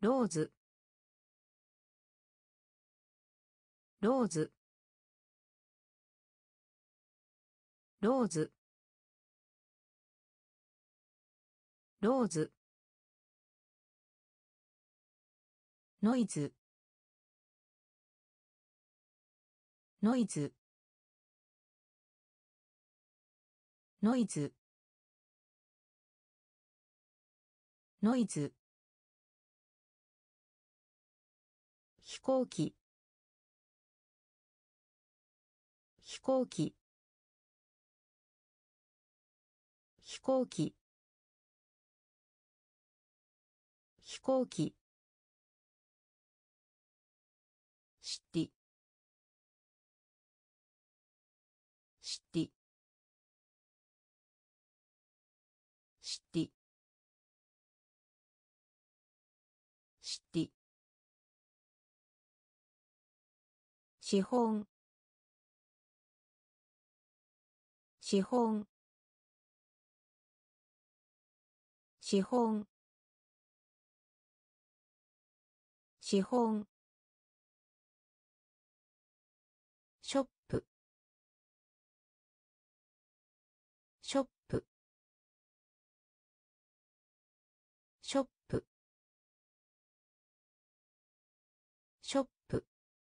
ローズローズローズローズノイズノイズノイズノイズ飛行機飛行機飛行機飛行機シティシティシティシティ資本資本資本資本ショップショップショップショップ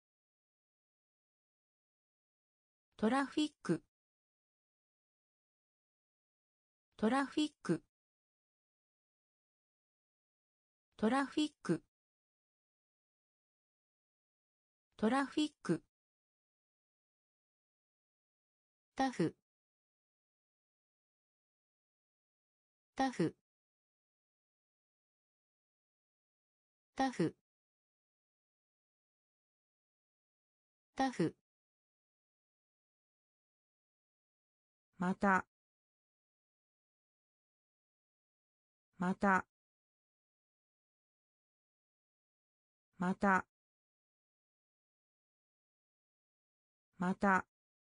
トラフィックトラフィックトラフィックトラフィックタフタフタフタフまたまたまたまた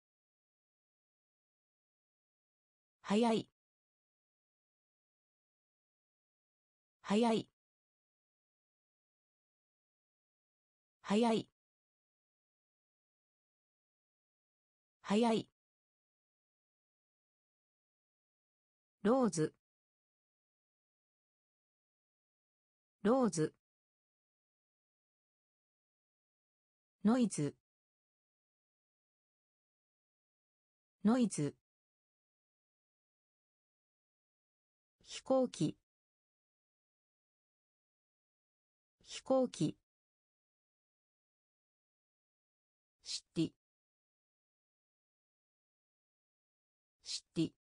早い早い早い早いローズローズノイズノイズ飛行機飛行機シティシティ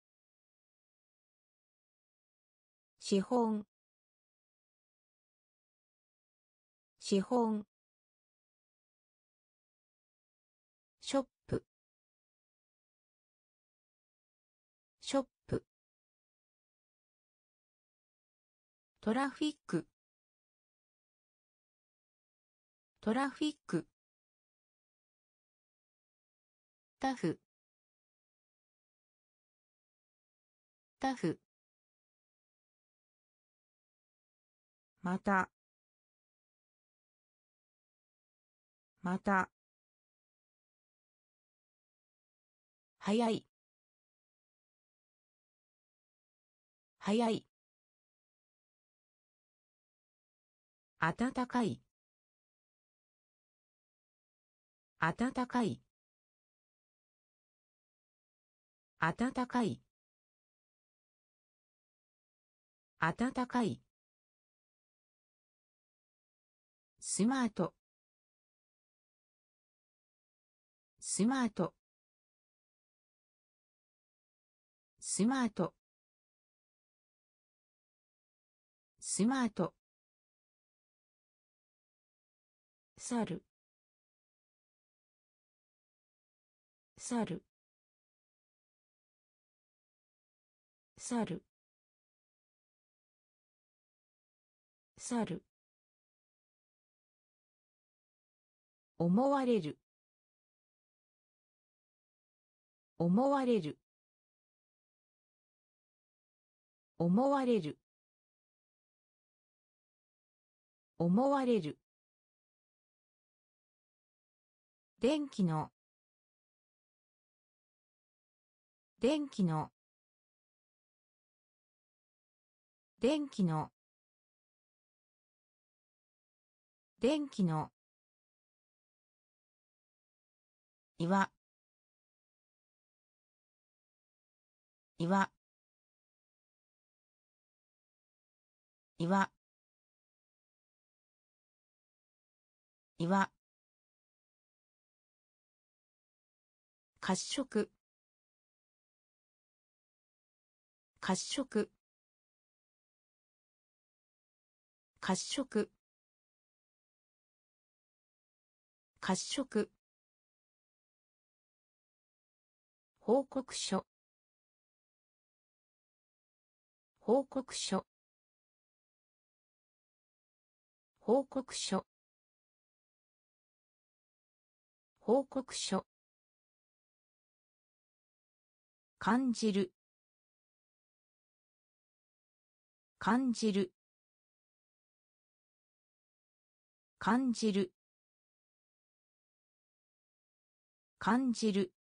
資本資本ショップショップトラフィックトラフィックタフタフまたまた早い早い暖かい暖かい暖かい暖かいスマートスマートスマートスマート猿猿猿猿思われる思われる思われる思われる。電気の電気の電気の電気の岩岩岩岩褐色褐色褐色褐色報告書報告書報告書報告書感じる感じる感じる感じる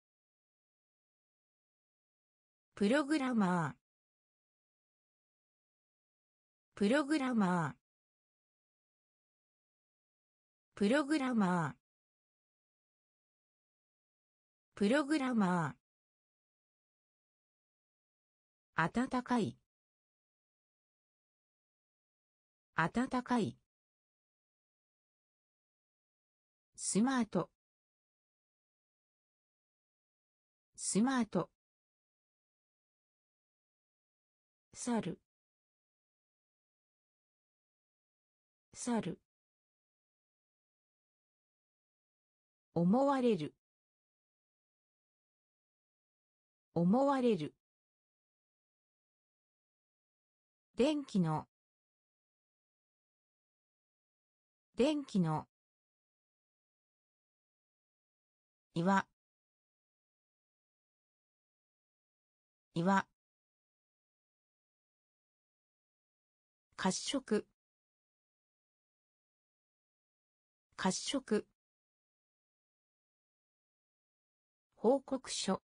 プログラマープログラマープログラマープログラマー暖かい暖かいスマートスマート猿猿思われる思われる電気の電気の岩岩褐色褐色報告書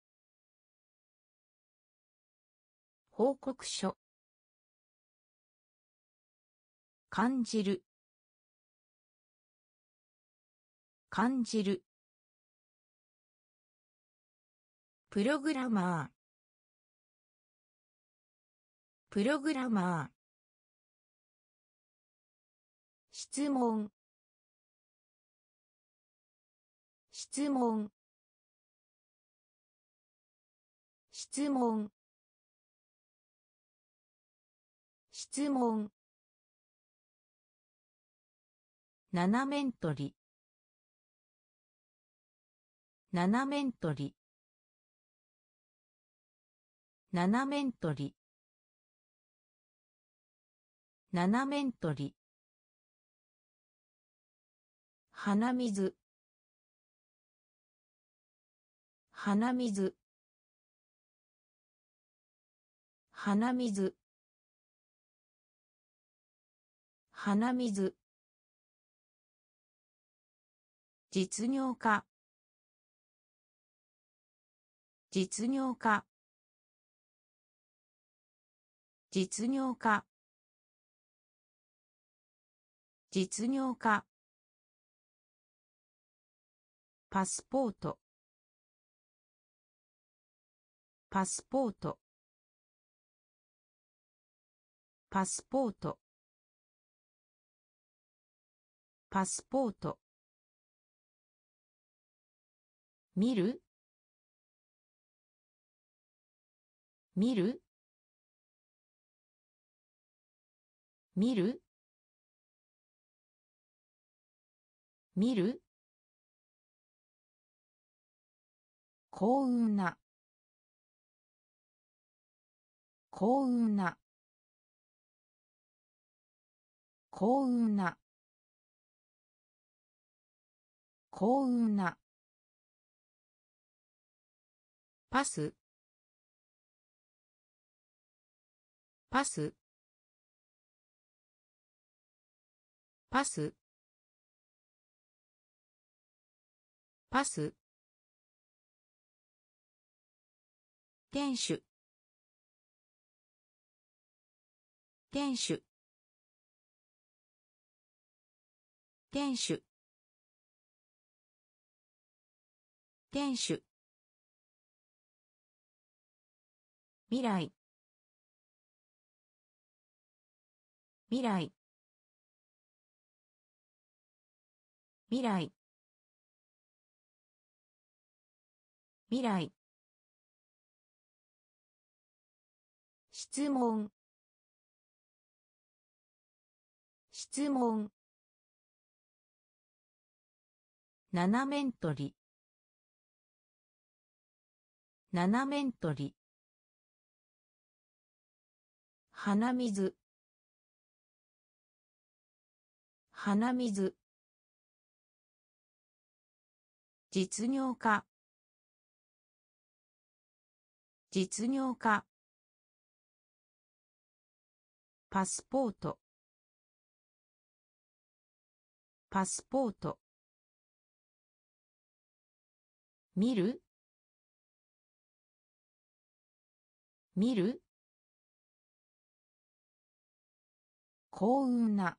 報告書感じる感じるプログラマープログラマー質問質問質問質問七面取り七面取り七面取り七面取り鼻水鼻水鼻水鼻水実業家実業家実業家実業家パスポートパスポートパスポートパスポート見る見る見る見る幸運な幸運な幸運な幸運なパスパスパスパス店主店主店主店主未来未来未来未来質問質問七面取り七面取り鼻水鼻水実業家実業家パスポートパスポート見る見る幸運な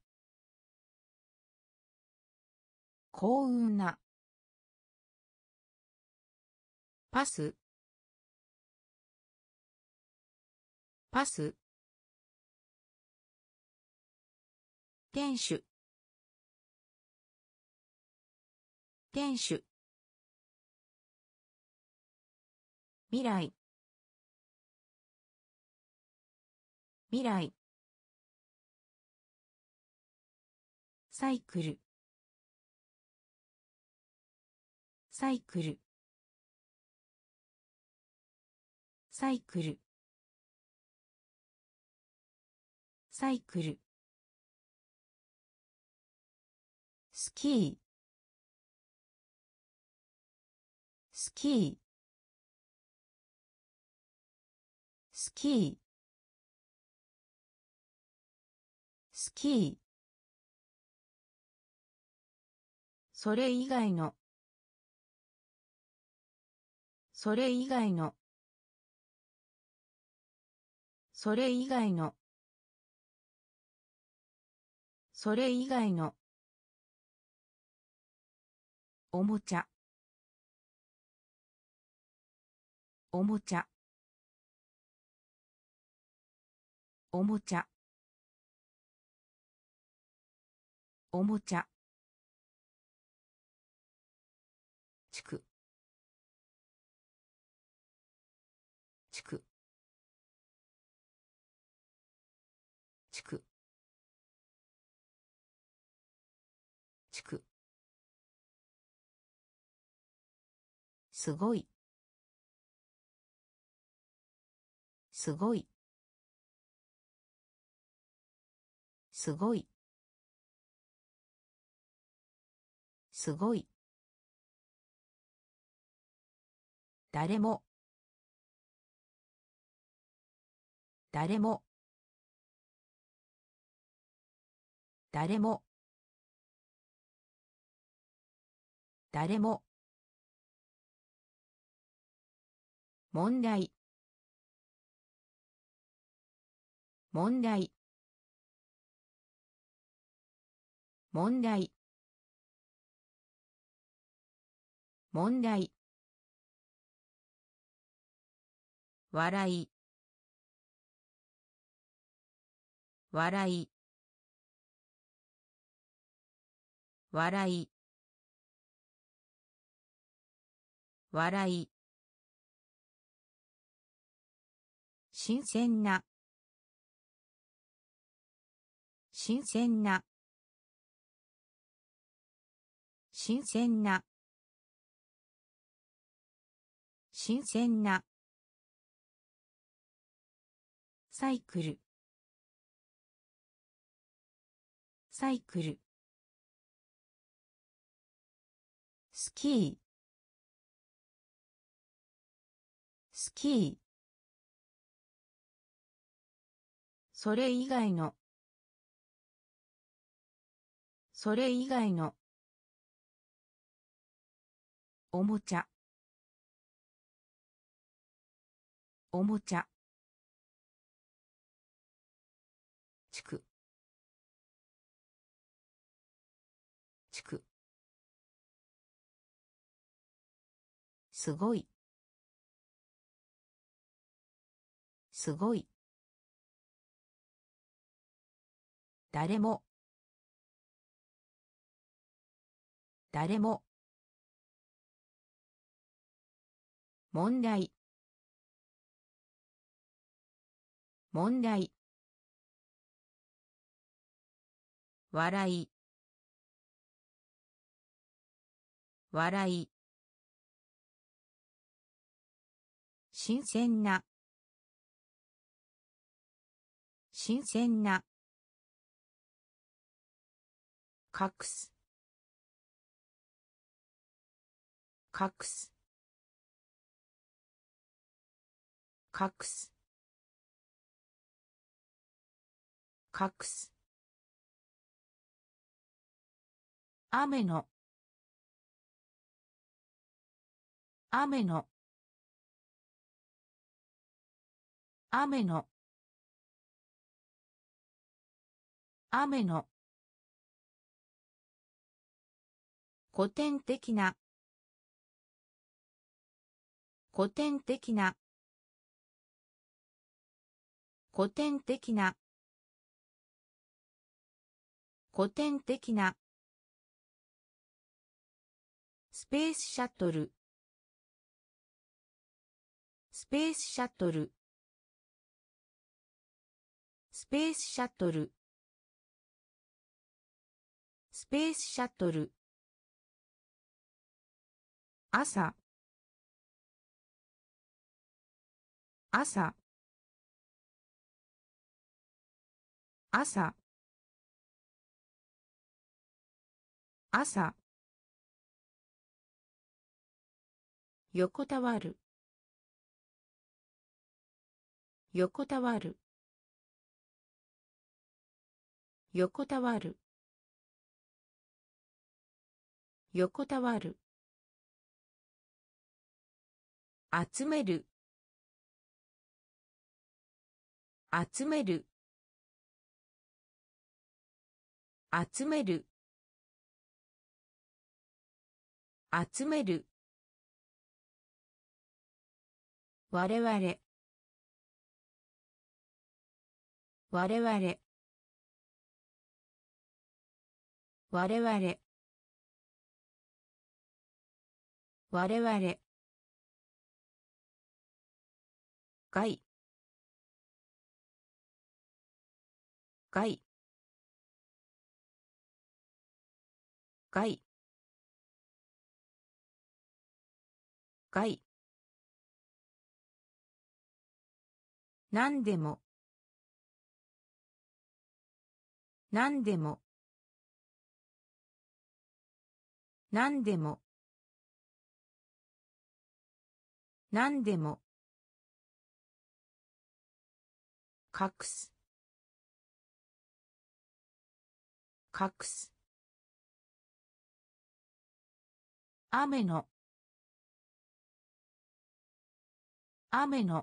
幸運なパスパス店主店主未来未来サイクルサイクルサイクルサイクルスキースキースキースキーそれ以外のそれ以外のそれ以外のそれ以外のおもちゃおもちゃおもちゃおもちゃ地区地区地区地区すごいすごいすごいすごい誰も誰も誰も誰も問題問題問題問題笑い笑い笑い笑い新鮮な新鮮な新鮮な新鮮なサイクルサイクルスキースキーそれ以外のそれ以外のおもちゃおもちゃ地区地区すごいすごい誰も誰も問題問題笑い笑い新鮮な新鮮な隠す隠す隠す隠す雨の雨の雨の雨の古典的な古典的な古典的な古典的なスペースシャトルスペースシャトルスペースシャトルスペースシャトル朝朝朝朝横たわる横たわる横たわる横たわる集める集める集める集める我々我々我々我々害害害害何でも何でも何でも何でも隠す隠す雨の雨の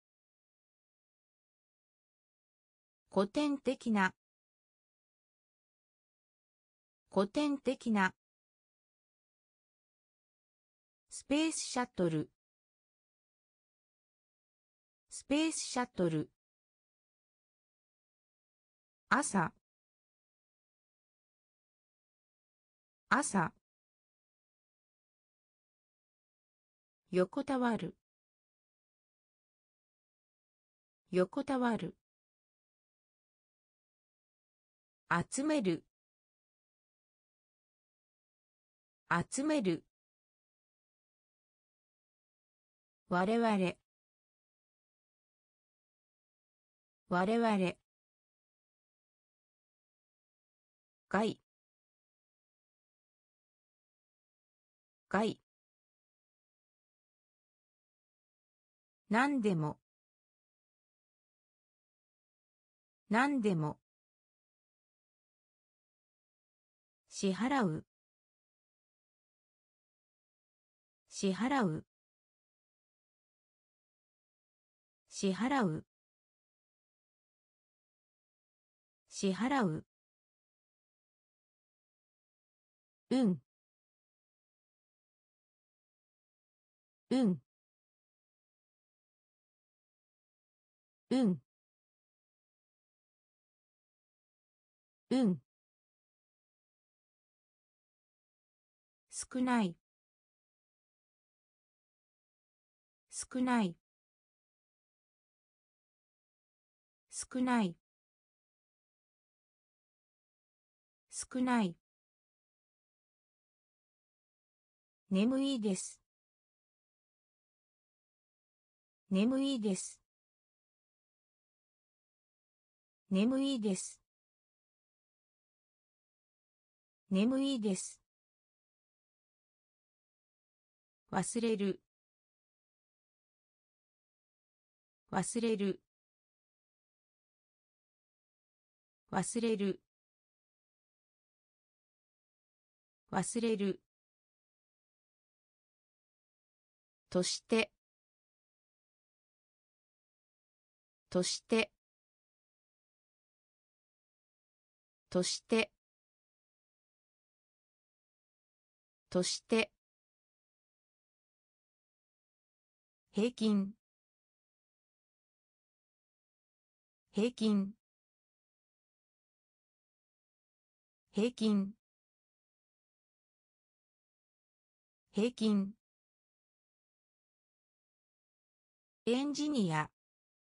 古典的な古典的なスペースシャトルスペースシャトル朝朝横たわる横たわる集める集める我々我々害害何でも何でも支払う支払う支払う支払ううんうんうんうん少ない少ない少ない少ない眠いです眠いです眠いです眠いです忘れる忘れる忘れる忘れるとしてとしてとしてとして平均平均平均平均エンジニア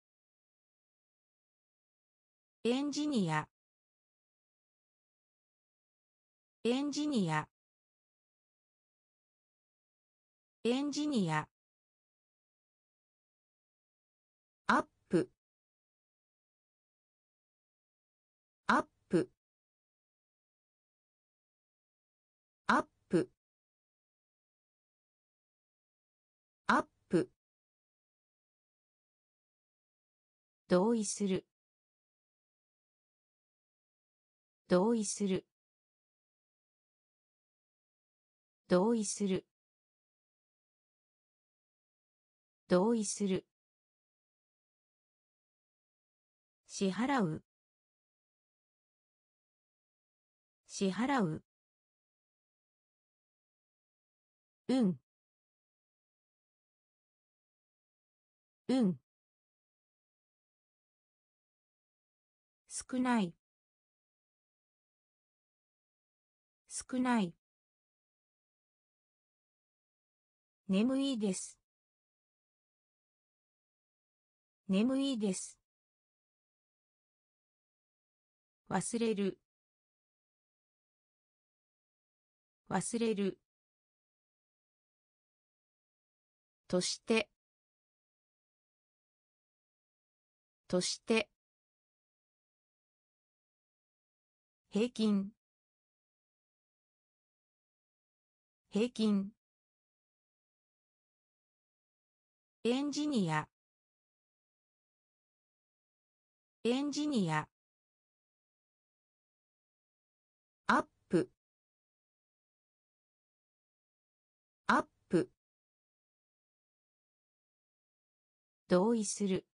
エンジニアエンジニアエンジニアアップアップアップアップ同意する同意する同意する同意する支払う支払ううんうん少ない少ない眠いです眠いです忘れる忘れるとしてとして平均平均エンジニアエンジニアアップアップ同意する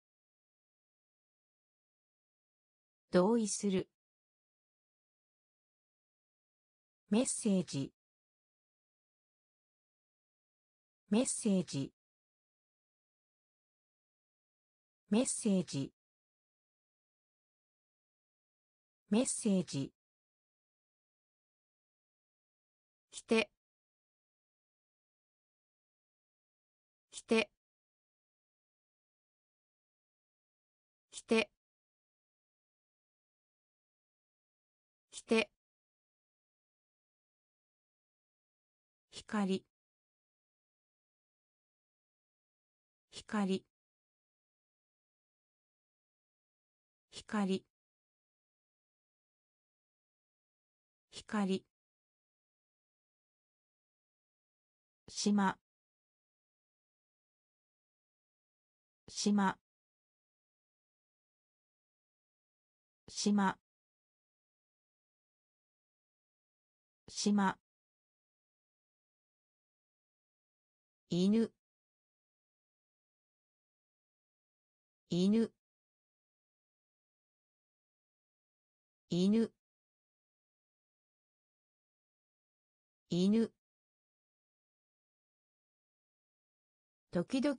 同意するメッセージメッセージメッセージメッセージ来て来て来て来て光光光光島島島島犬犬犬犬時々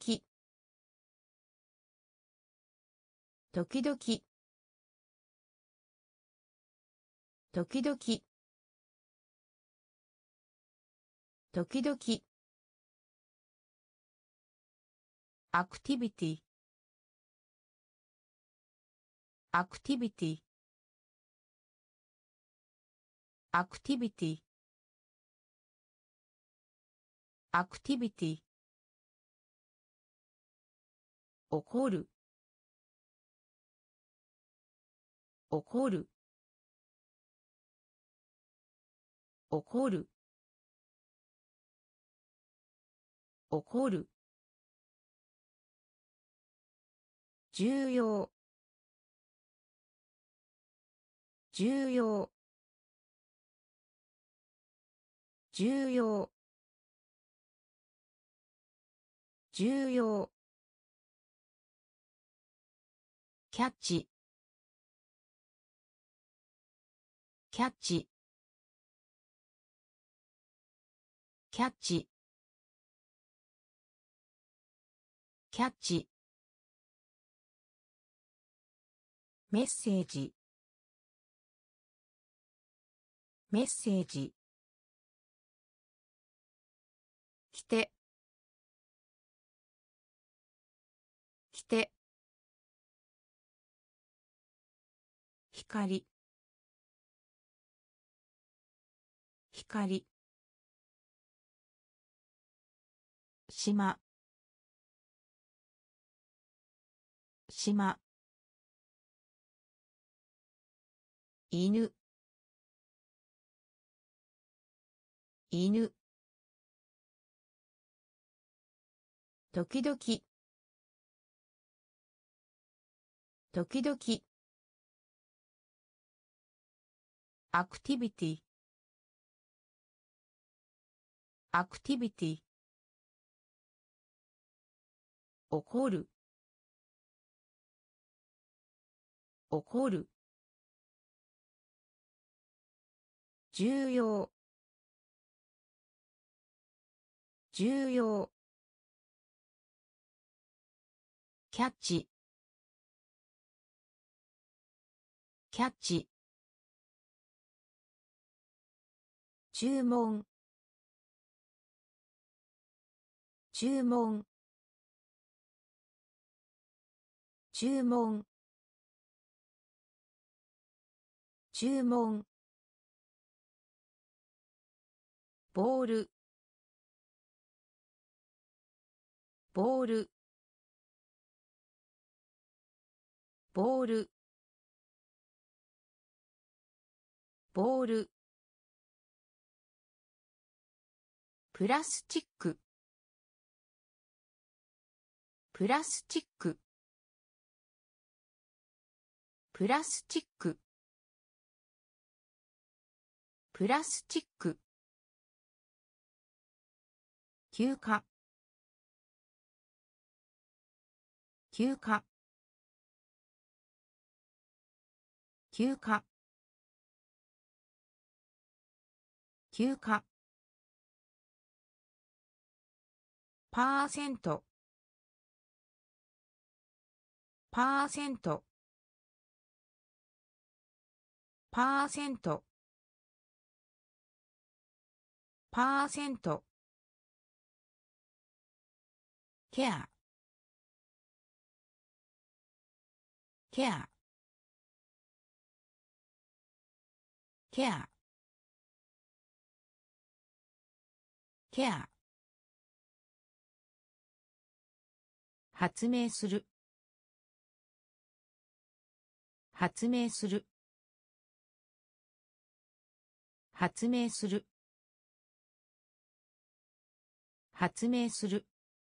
時々時々時々アクティビティアクティビティアクティビティアクティビティ怒る怒る怒る怒る重要重要重要重要キャッチキャッチキャッチキャッチメッセージメッセージ来て来て光光島島犬犬時々時々アクティビティアクティビティ怒る怒る重要重要キャッチキャッチ注文注文注文注文ボールボールボールボールプラスチックプラスチックプラスチックプラスチック休暇休暇休暇休暇パーセントパーセントパーセントパーセントケアケアケアケア発明する発明する発明する発明する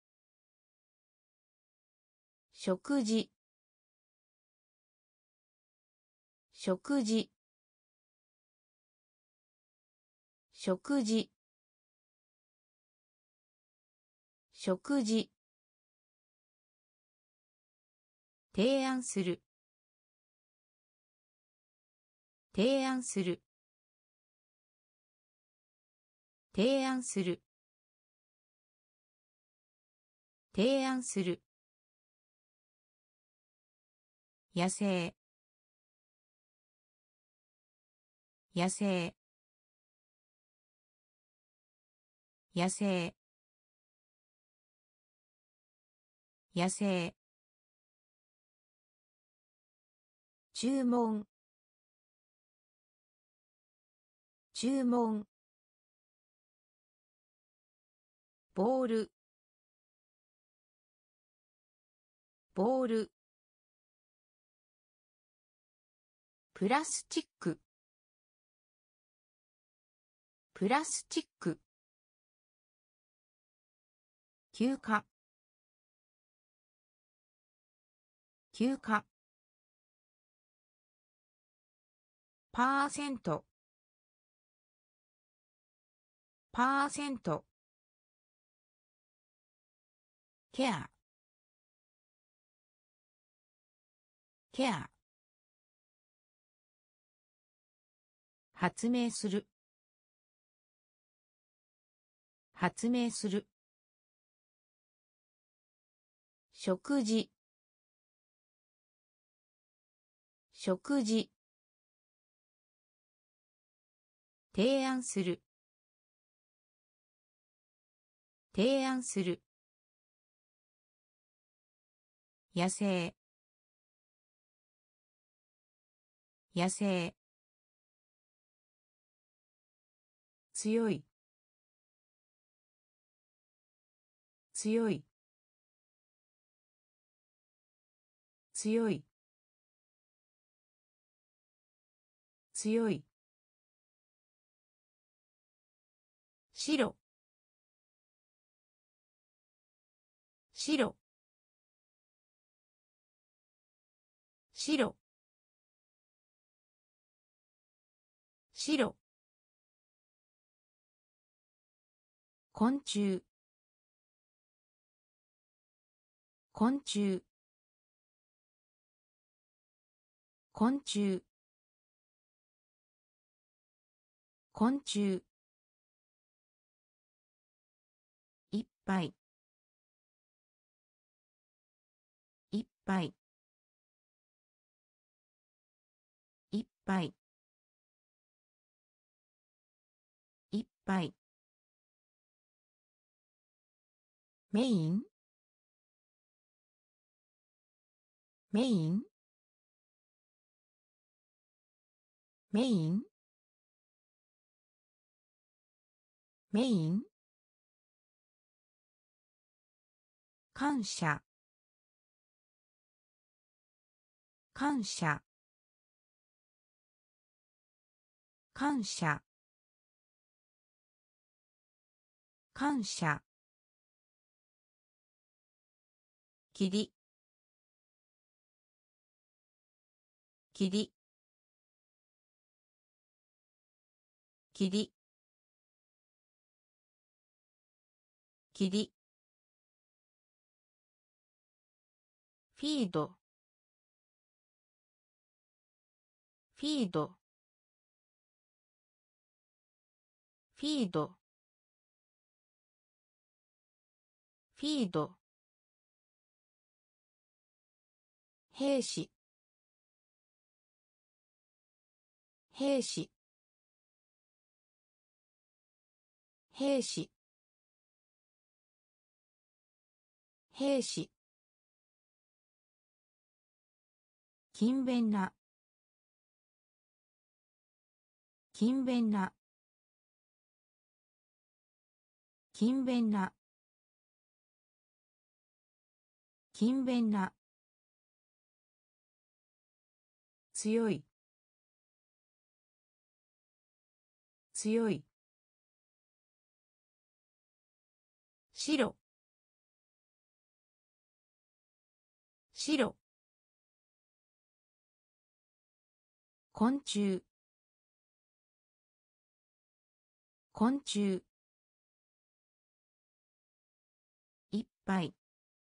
食事食事食事食事提案する提案する提案する提案する野生野生野生野生注文注文ボールボールプラスチックプラスチック休暇休暇パーセントパーセントケアケア発明する発明する食事食事提案する提案する野生野生強い強い強い強い白白白白昆虫昆虫昆虫昆虫いっぱいいっぱいいっぱいいっぱいメインメインメインメイン感謝感謝感謝感謝霧霧霧霧フィードフィードフィードフィード兵士兵士兵士兵士勤勉な勤勉な勤勉な勤勉な強い強い白白昆虫昆虫。いっぱい。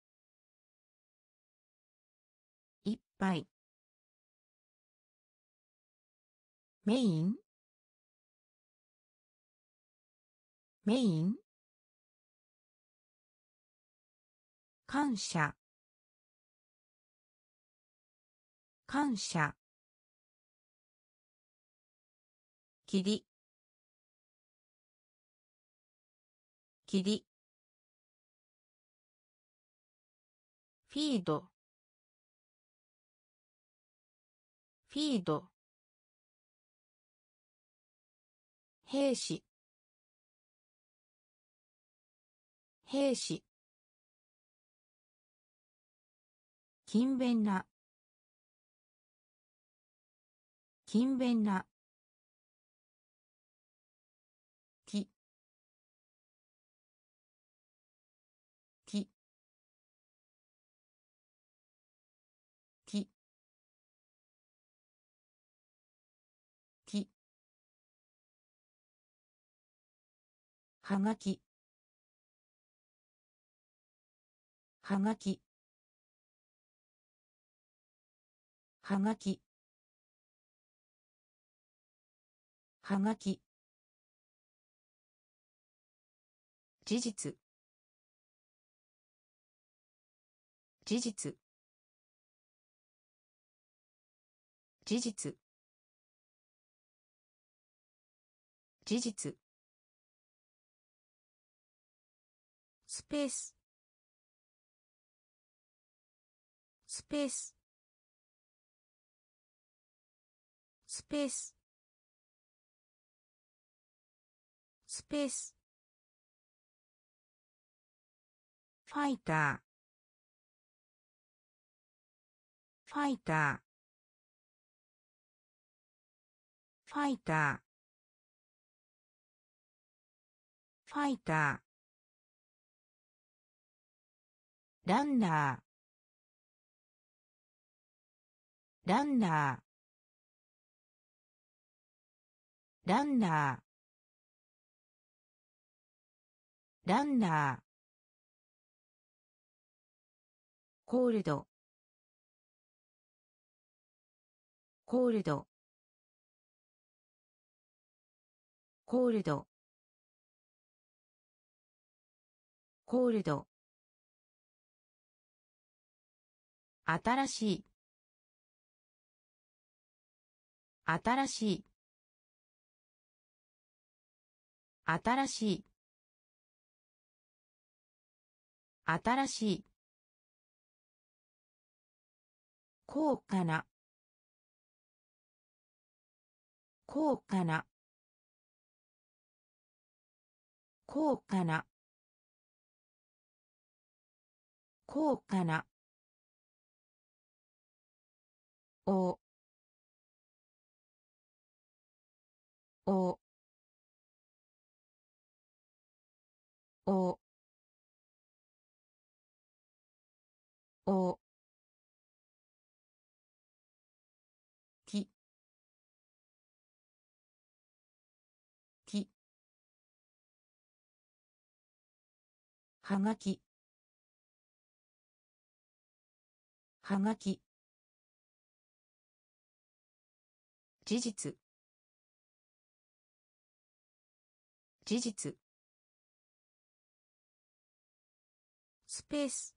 いっぱい。メイン。メイン。感謝。感謝。霧。霧。フィード。フィード。兵士。兵士。勤勉な。勤勉な。木。木。木。木。はがき。はがき。はがき。はがき。事実。事実。事実。事実。スペース。スペース。スペース。スペース。ファイター。ファイター。ファイター。ファイター。ランナー。ランナー。ランナー。ランナー。コールド。コールド。コールド。コールド。新しい。新しい。新しい。新しい。高価な。高価な。高価な。高価な。お。お。お。お。き。き。はがき。はがき。事実。事実。スペース。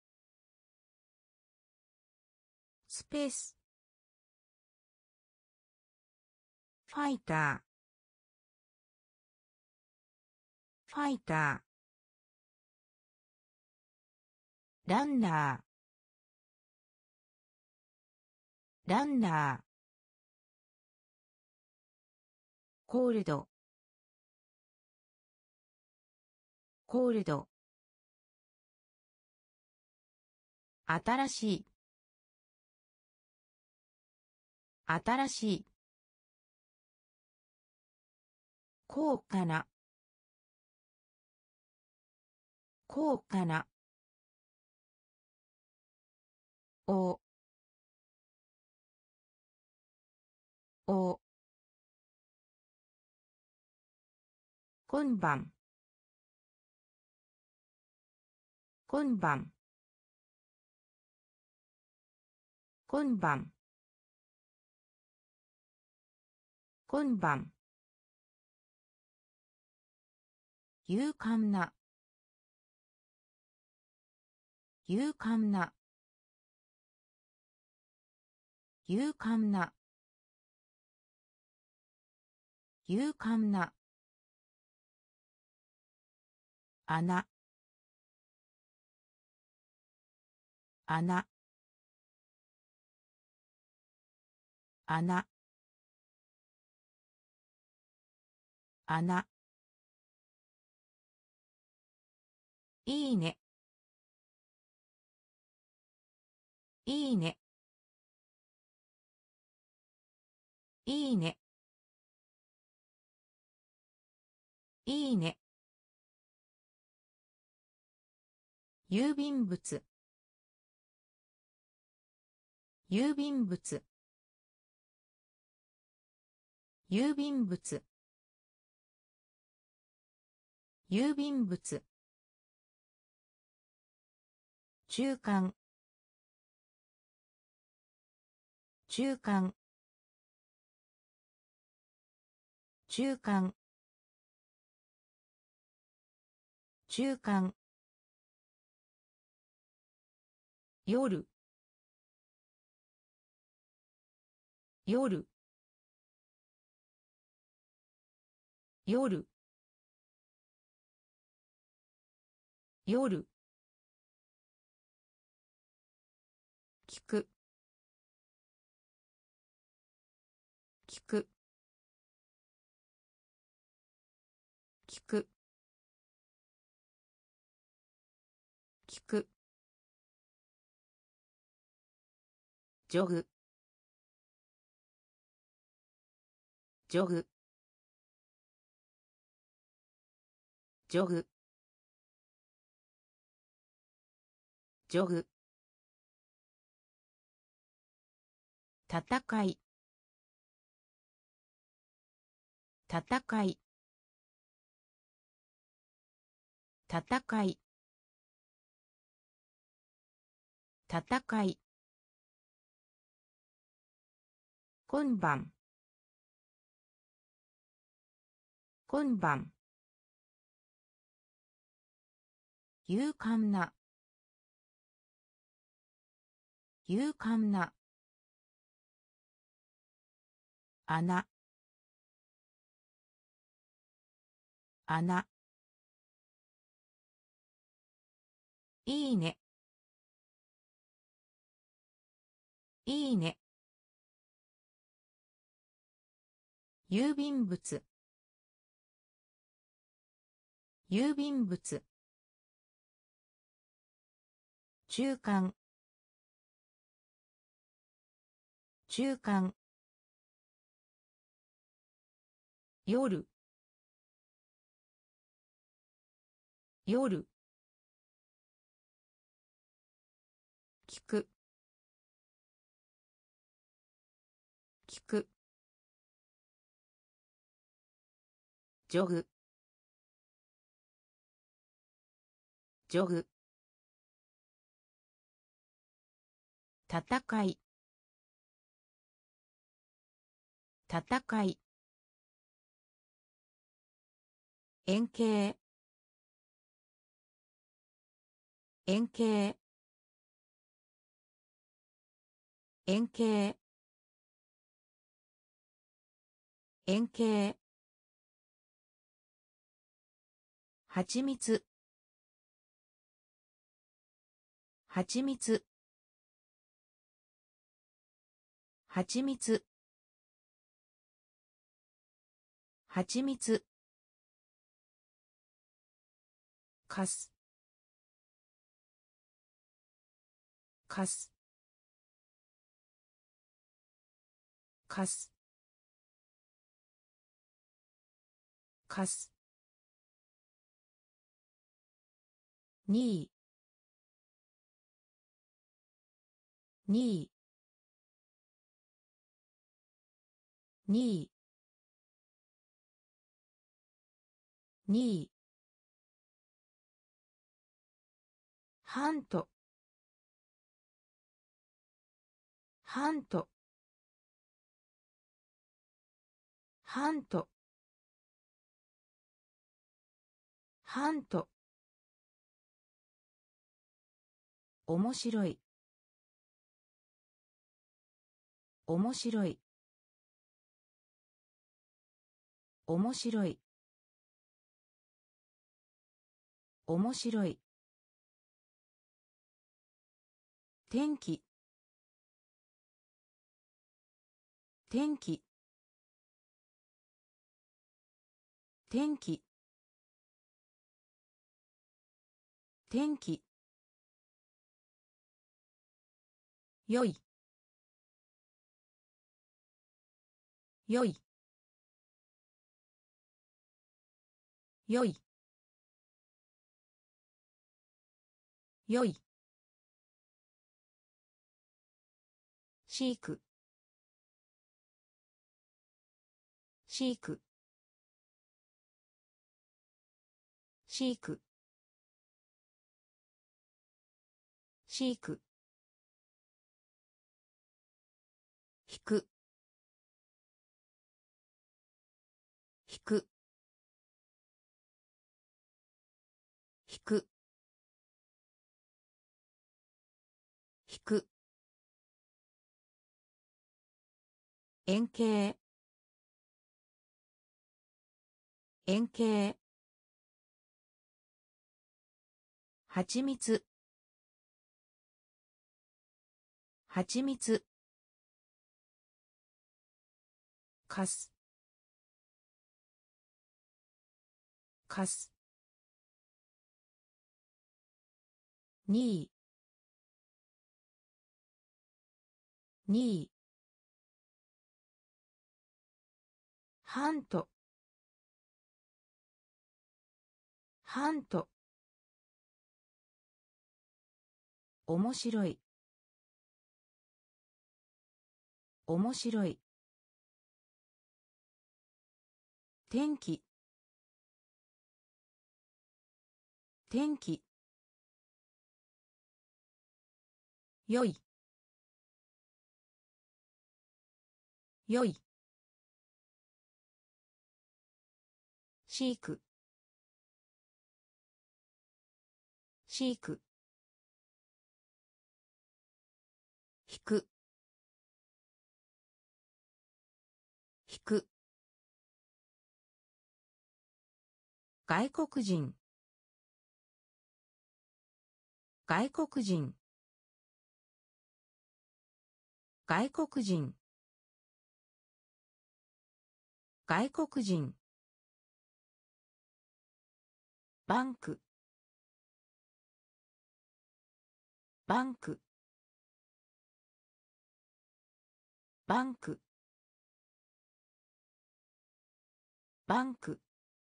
スペース。ファイター。ファイター。ランナー。ランナー。コールド。コールド。新しい。新しい。高価な。高価な。お。お。 今晩今晩今晩今晩勇敢な勇敢な勇敢な勇敢な穴穴穴穴いいねいいねいいねいいね郵便物郵便物郵便物郵便物中間中間中間中間夜夜夜夜聞く聞く聞く聞くジョグジョグジョグジョグ戦い戦い戦い戦い今晩今晩勇敢な勇敢な穴穴いいねいいね郵便物郵便物中間中間夜夜聞く聞くジョグジョグ戦い戦い円形円形円形円形はちみつはちみつはちみつはちみつかすかすかすかす2位2位2位 2位ハントハントハントハント面白い面白い面白い面白い天気天気天気天気よいよいよいよい飼育飼育飼育飼育引く引く引く引く円形円形はちみつはちみつかすかす2位2位ハントハント面白い面白い天気天気よいよい飼育飼育引く引く外国人外国人外国人外国人バンクバンクバンクバンク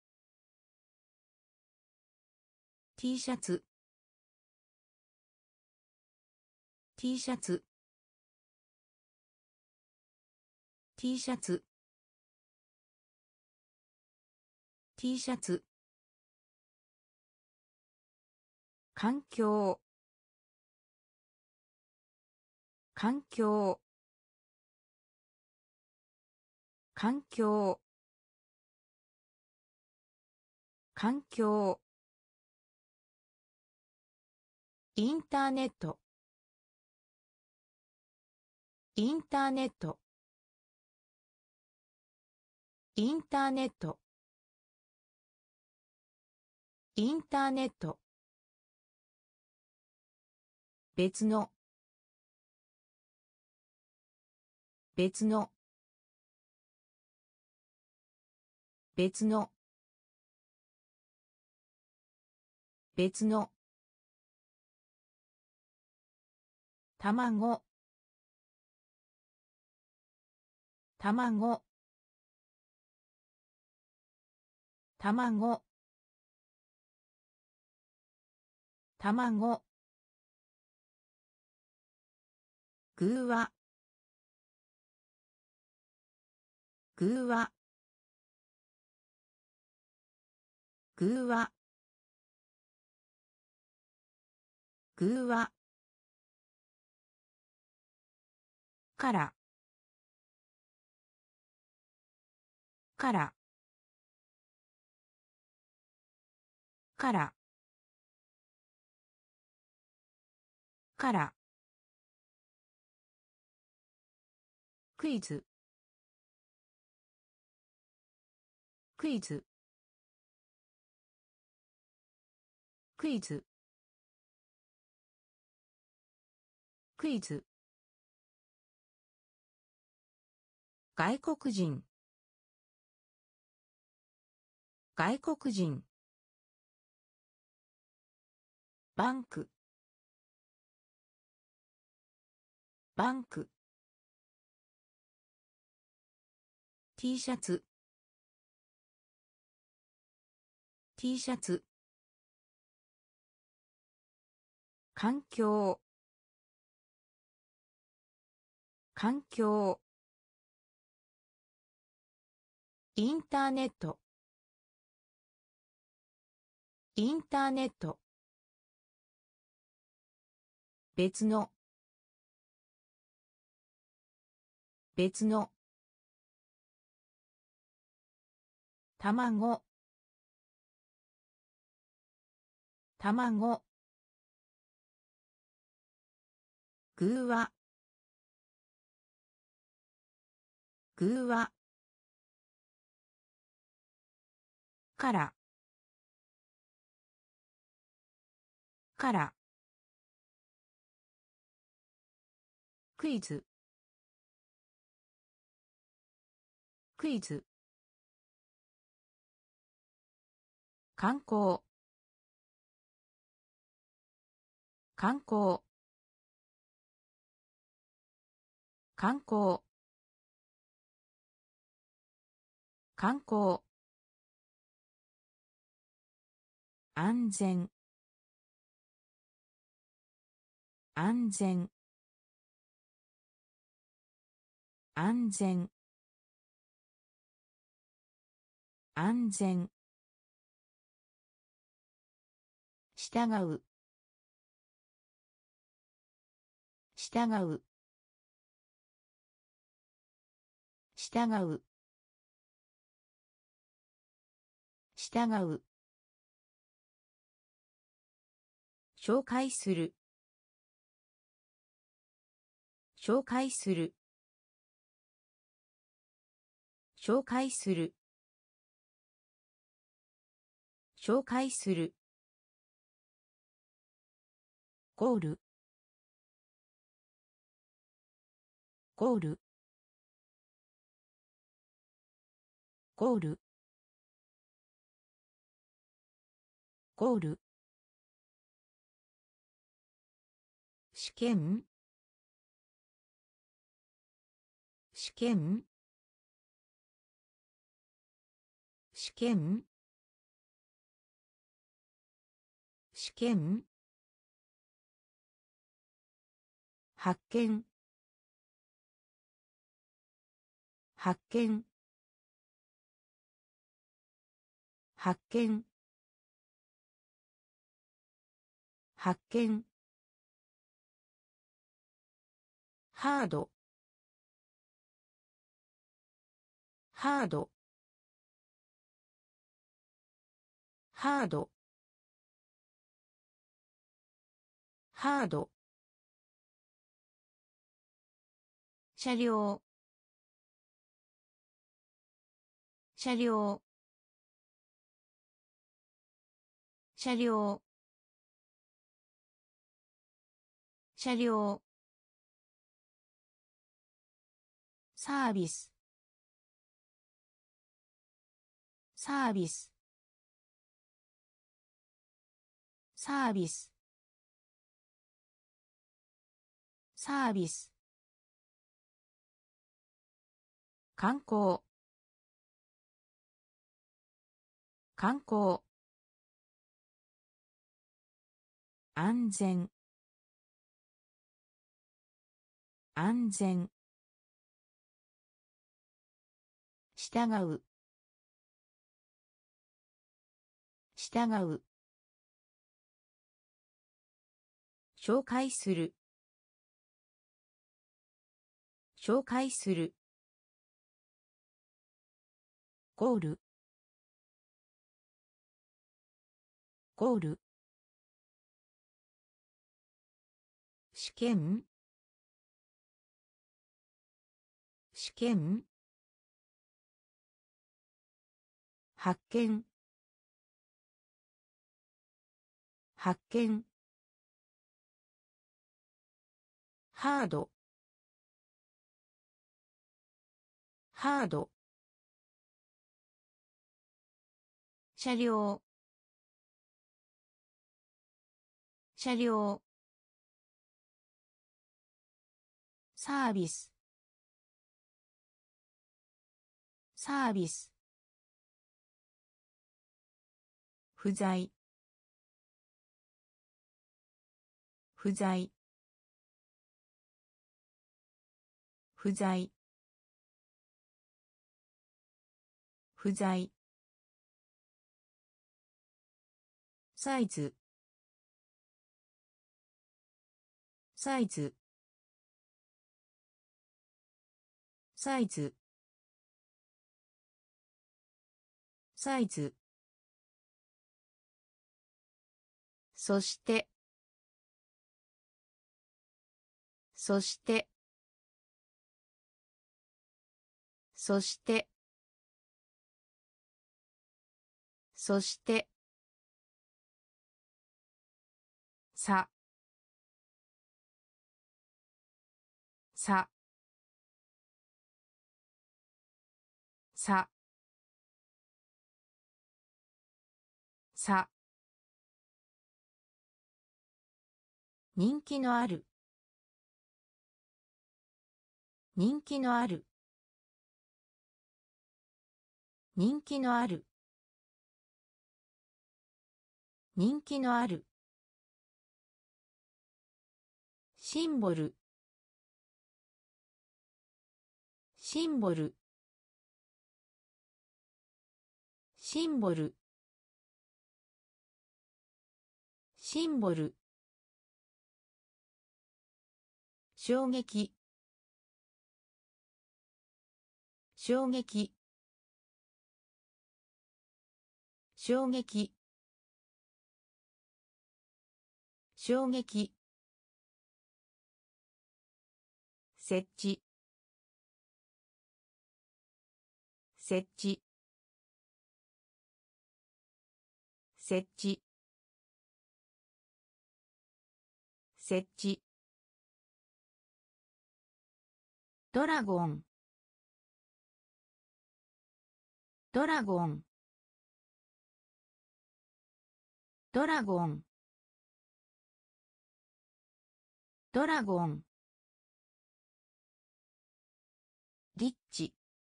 T シャツ T シャツ T シャツ T シャツ環境環境環境環境インターネットインターネットインターネットインターネット別の別の別の別の卵卵卵卵ぐわぐわ偶話偶話からからからからクイズクイズクイズクイズ外国人外国人バンクバンク T シャツ T シャツ環境環境インターネットインターネット別の別の卵卵偶話偶話からからクイズクイズ観光観光観光観光安全安全安全安全従う従う従う従う紹介する紹介する紹介する紹介するゴールゴールゴールゴール試験試験試験試験発見発見発見発見ハードハードハードハード車両車両車両車両サービスサービスサービスサービス観光観光安全安全従う従う。紹介する。紹介する。ゴール。ゴール。試験。試験。発見。発見。ハード。ハード。車両。車両。サービス。サービス。不在。不在。不在。不在。サイズ。サイズ。サイズ。サイズ。そして。そして。そして。そして。さ。さ。さ。さ。人気のある。人気のある。人気のある。人気のある。シンボル。シンボル。シンボル。シンボル。衝撃。衝撃。衝撃。衝撃。設置。設置。設置。設置。ドラゴン。ドラゴン。ドラゴン。ドラゴン。リッチ。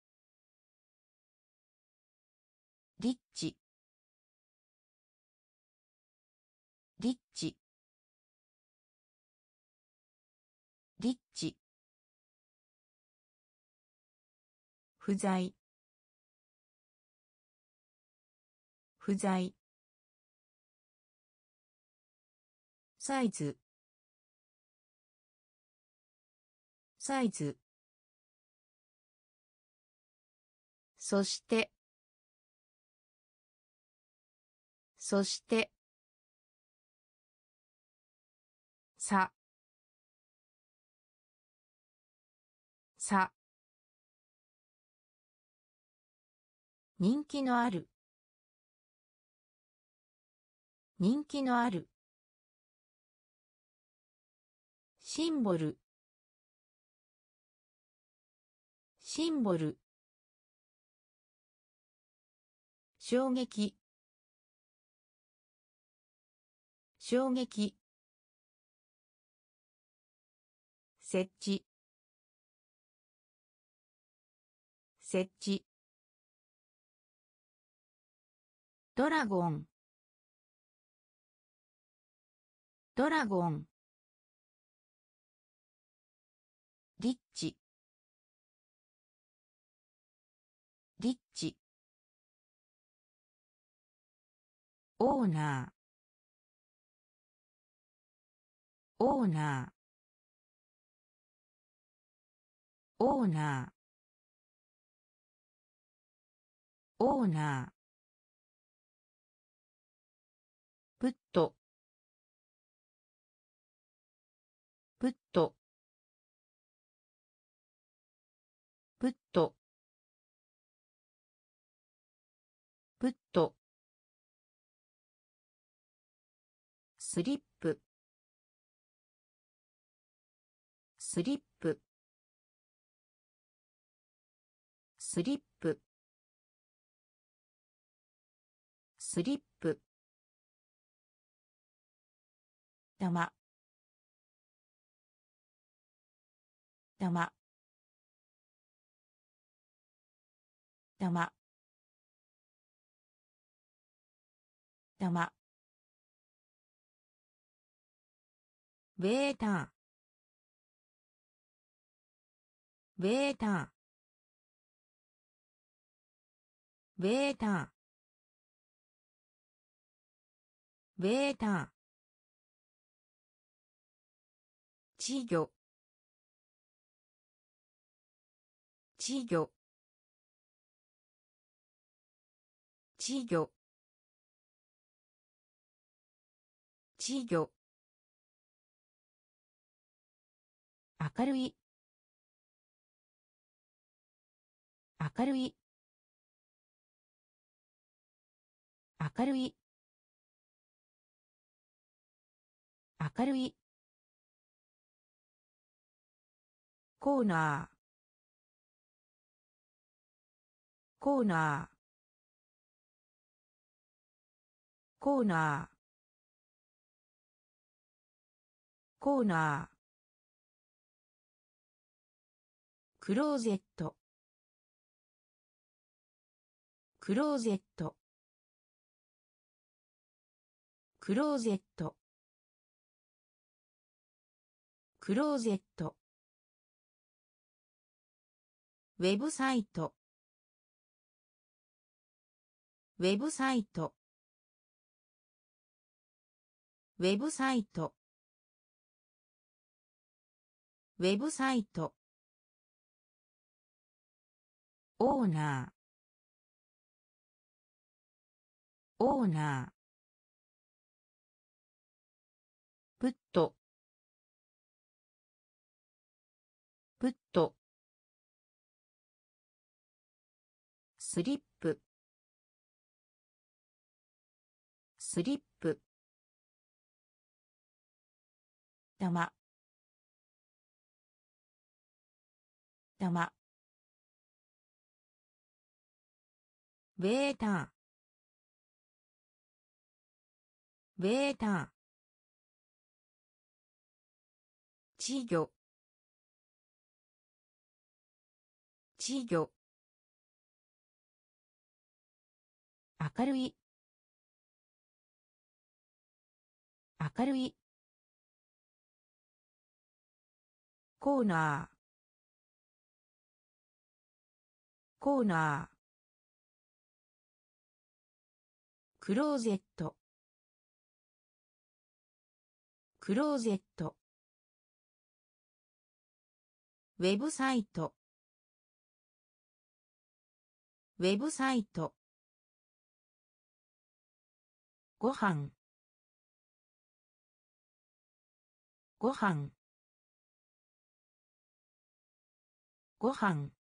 リッチ。リッチ。リッチ。不在。不在。サイズ。サイズ。そして。そして。さ。さ。人気のある。人気のある。シンボル。シンボル。衝撃。衝撃。設置。設置。ドラゴン。ドラゴン。リッチ。リッチ。 オーナーオーナーオーナーオーナープットプットプットプットスリップスリップスリップスリップ玉玉玉玉ベータベータベータベータ稚魚稚魚稚魚稚魚明るい明るい明るい明るいコーナーコーナーコーナーコーナークローゼットクローゼットクローゼットクローゼットウェブサイトウェブサイトウェブサイトウェブサイトオーナーオーナープットプットスリップスリップ玉玉ベータベータ稚魚稚魚明るい明るいコーナーコーナークローゼットクローゼットウェブサイトウェブサイトごはんごはんごはん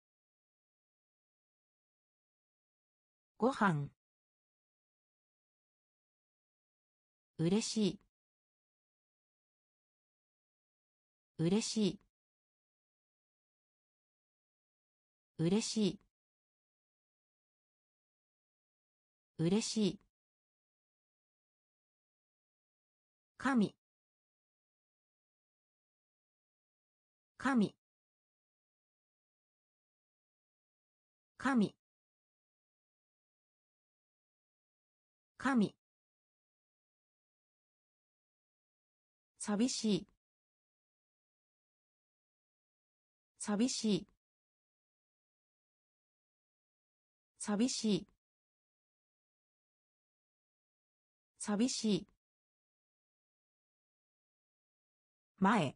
ごはんうれしいうれしいうれしいうれしい神神神神寂しい寂しい寂しい寂しい。前、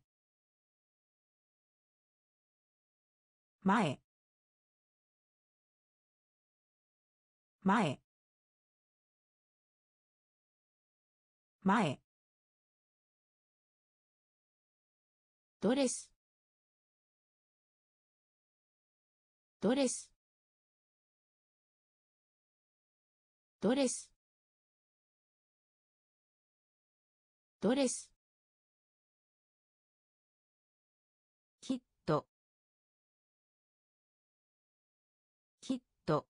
前、前、前、ドレス、ドレス、ドレス、ドレス、きっと、きっと、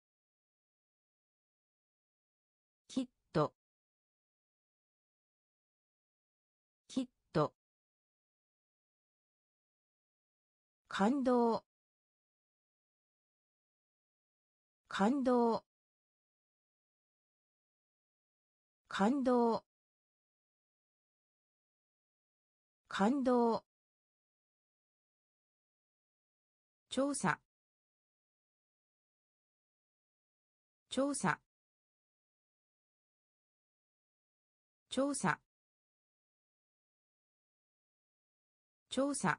きっと、きっと、感動、感動、感動、感動、調査、調査、調査、調査、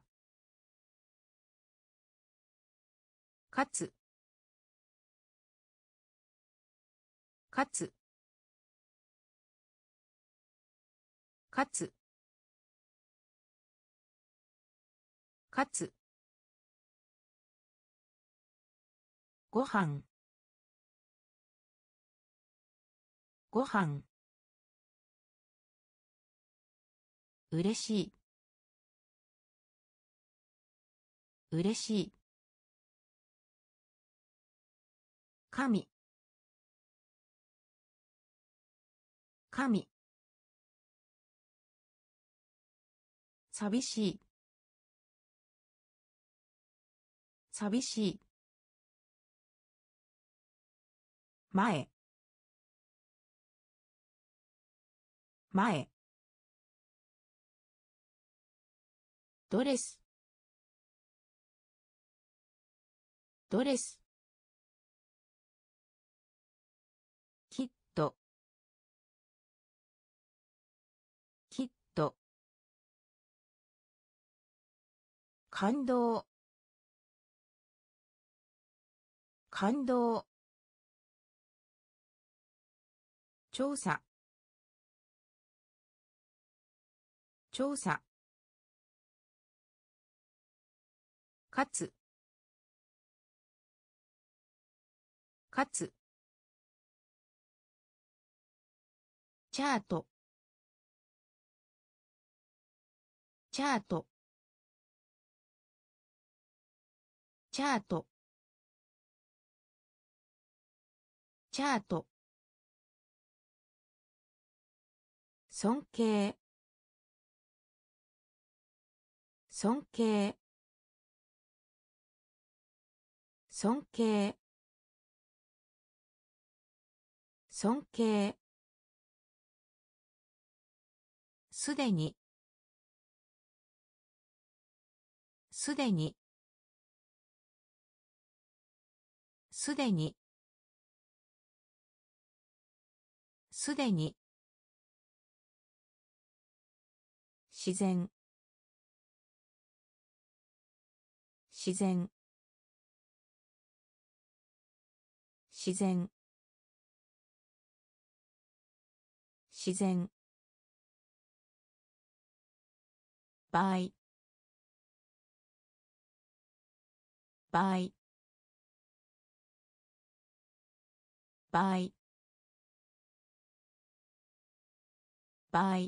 かつ、かつ、かつ、かつ、ご飯、ご飯、うれしい、うれしい、神、神、寂しい、寂しい、前、前、ドレス、ドレス、きっと、きっと、感動、感動、調査、調査、かつ、かつ、チャート、チャート、チャート、チャート、尊敬、尊敬、尊敬、尊敬、すでに、すでに、すでに、すでに、自然、自然、自然、自然、倍、倍、倍、倍、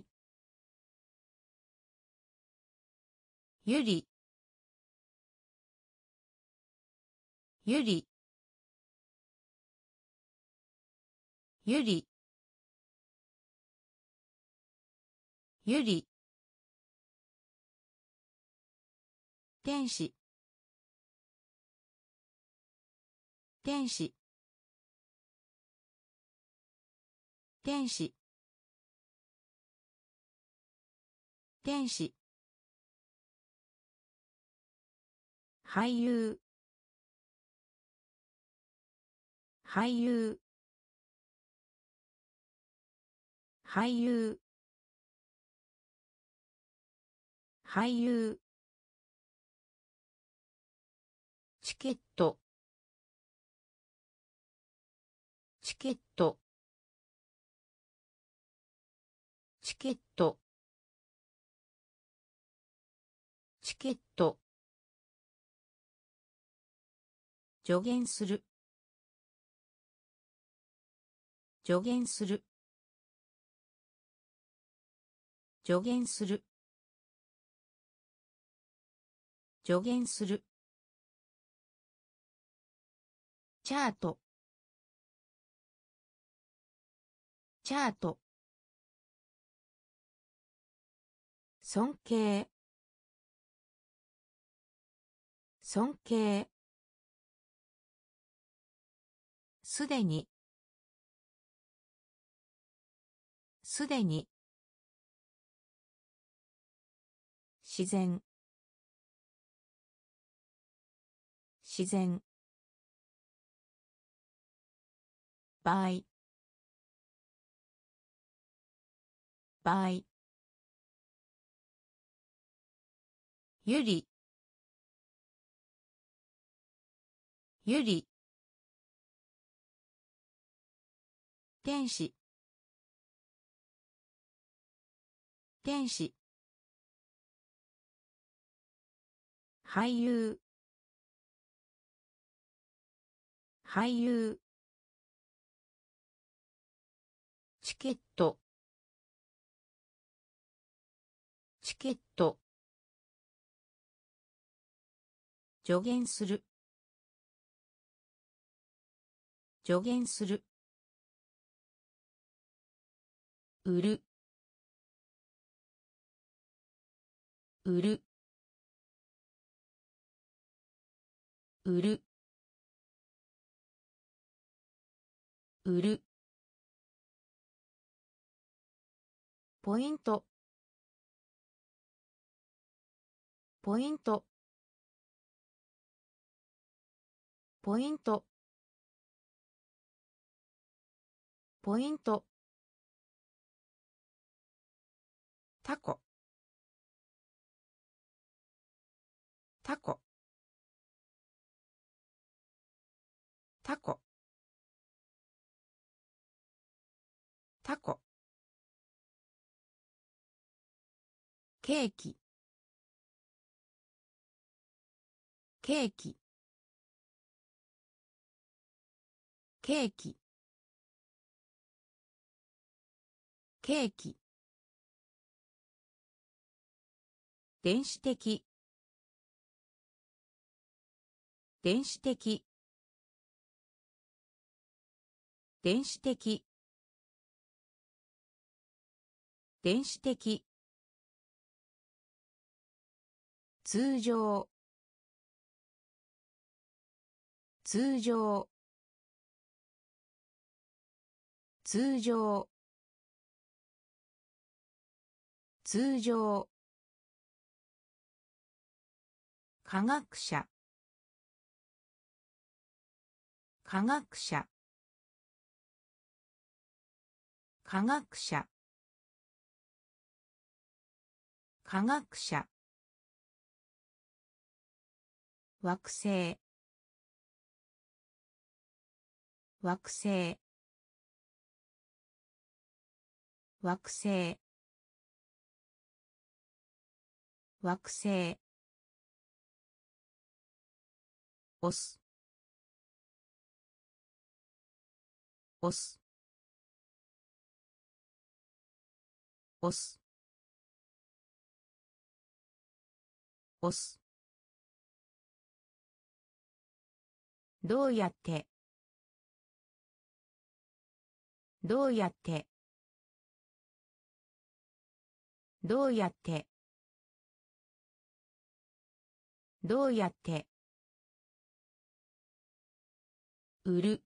ゆり、ゆり、ゆり、ゆり、天使、天使、天使、天使、俳優、俳優、 俳優俳優チケットチケットチケットチケット助言する助言する助言する助言するチャートチャート尊敬尊敬すでにすでに自然自然倍倍ゆりゆり天使天使俳優俳優チケットチケット助言する助言する売る売る売る売るポイントポイントポイントポイントタコタコタコタコケーキケーキケーキケーキ電子的電子的電子的電子的通常通常通常通常科学者科学者科学者科学者惑星惑星惑星惑星押す押す押す押すどうやってどうやってどうやってどうやって売る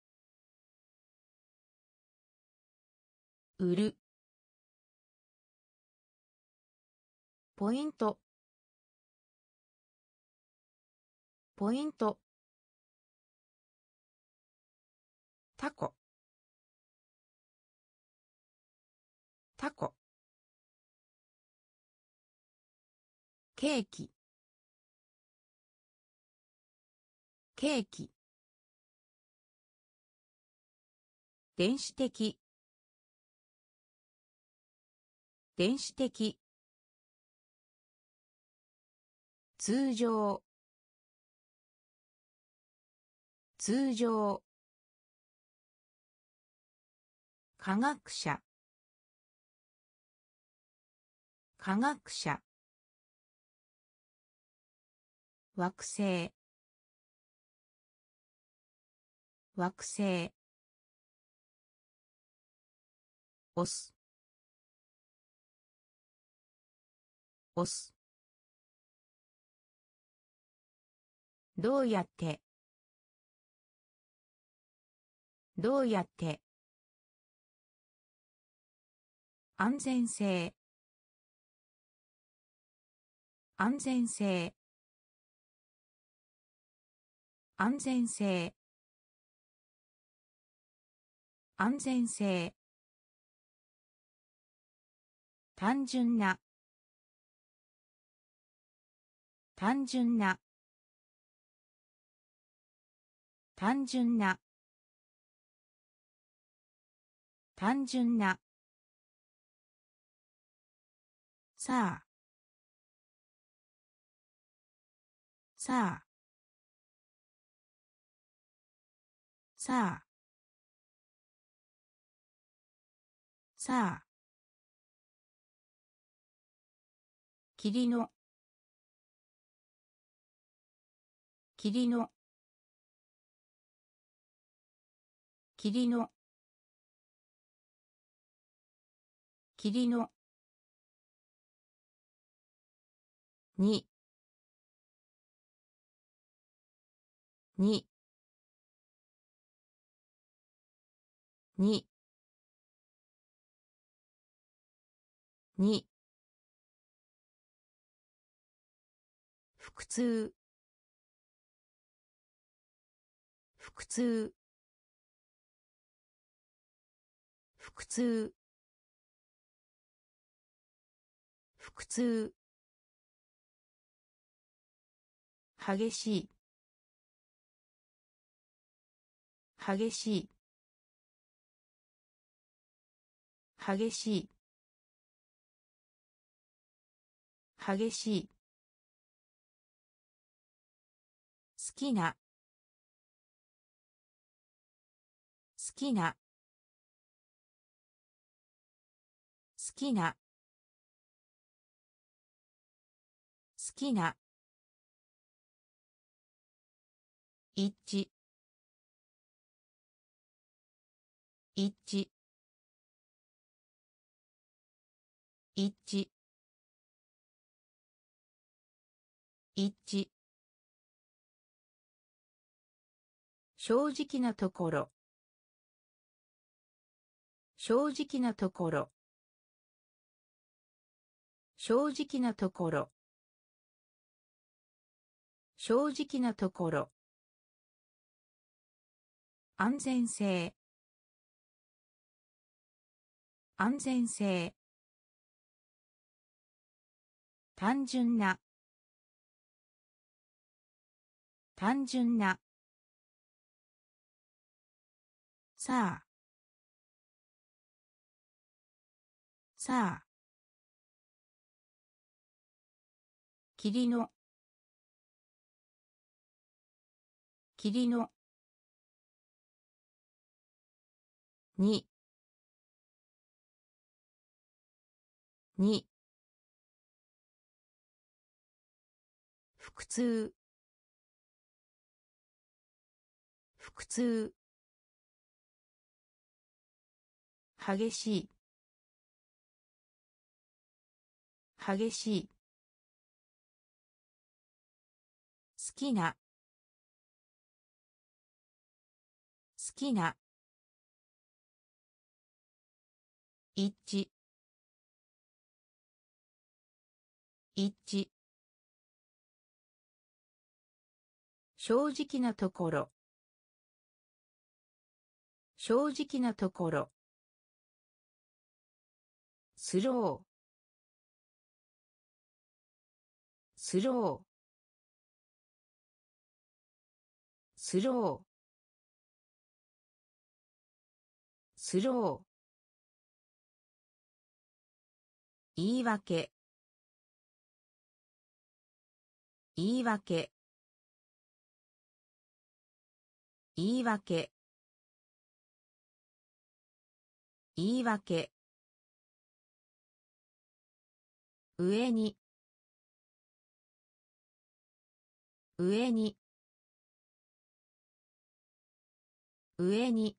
売るポイントポイントタコタコ、ケーキ、ケーキ、電子的、電子的、通常、通常、科学者、科学者、惑星、惑星、押す、押す、どうやって、どうやって、安全性、安全性、安全性、安全性、単純な、単純な、単純な、単純な、さあ、さあ、さあ、さあ、霧の、霧の、霧の、霧の、に、に、に、に、腹痛、腹痛、腹痛、腹痛、激しい、激しい、激しい、激しい、好きな、好きな、好きな、好きな、一致、一致、一致、一致、正直なところ、正直なところ、正直なところ、正直なところ、安全性、安全性、単純な、単純な、さあ、さあ、霧の、霧の、に、に、腹痛、腹痛、激しい、激しい、好きな、好きな、一致、一致、正直なところ、正直なところ、 スロースロースロースロー言い訳言い訳言い訳言い訳上に上に上に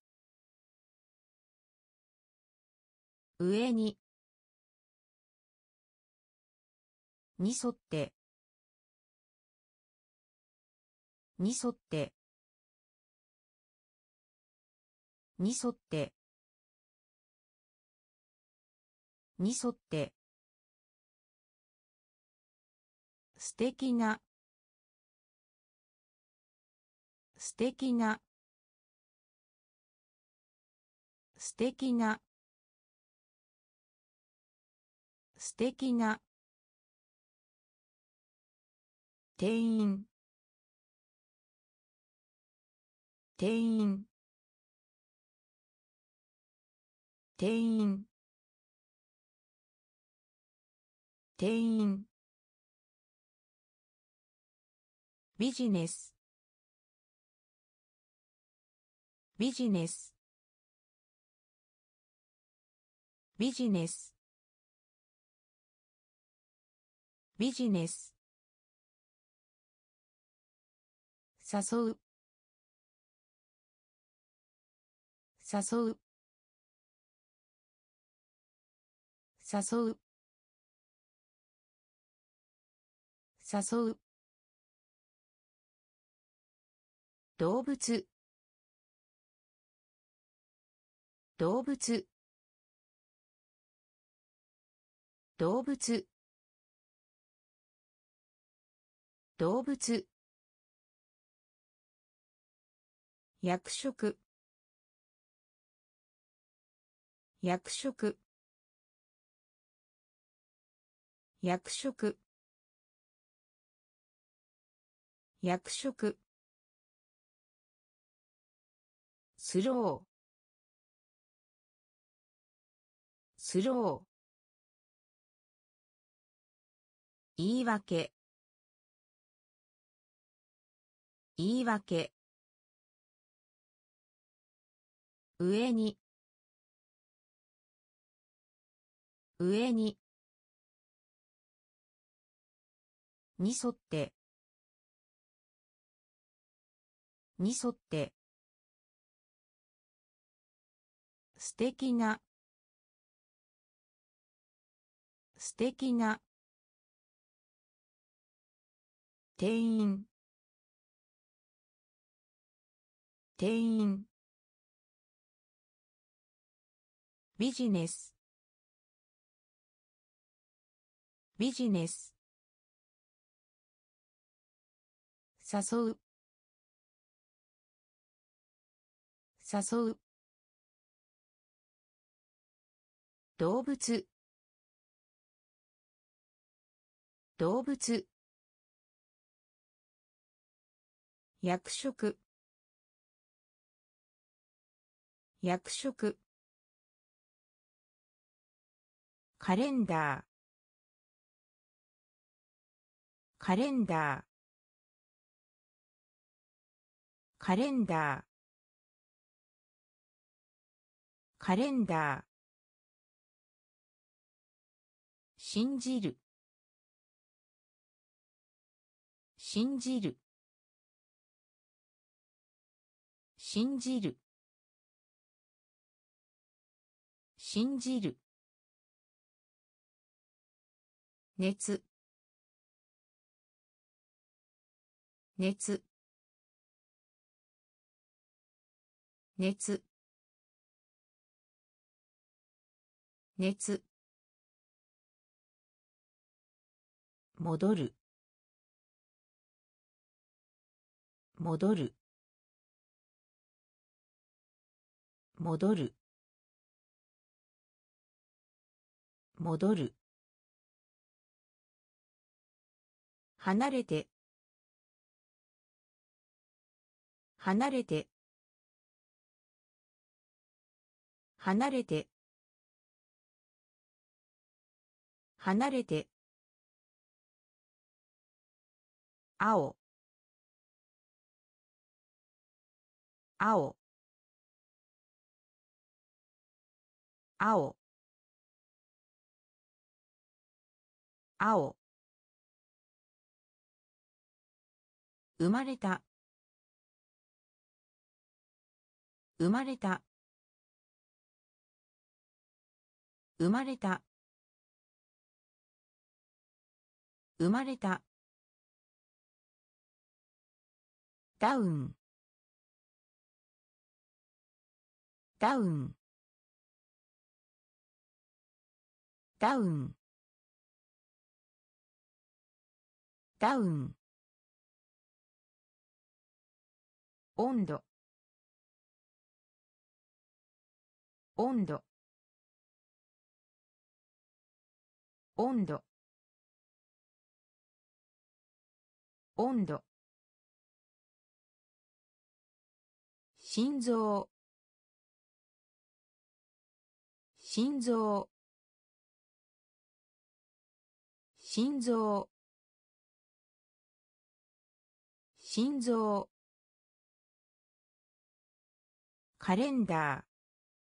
上にに沿ってに沿ってに沿ってに沿って素敵な素敵な素敵な素敵な店員店員店員店員ビジネスビジネスビジネスビジネス誘う誘う誘う誘う動物動物動物動物役職役職役職役職スロースロー言い訳言い訳上に上にに沿ってに沿って素敵な素敵な店員店員ビジネスビジネス誘う誘う動物動物役職役職カレンダーカレンダーカレンダーカレンダー信じる信じる信じる信じる熱熱熱熱戻る戻る戻る戻る。離れて。離れて。離れて。離れて。青。青。青。青。生まれた。生まれた。生まれた。生まれた。ダウン。ダウン。ダウン。ダウン。温度。温度。温度。温度。心臓。心臓。心臓。心臓。カレンダー。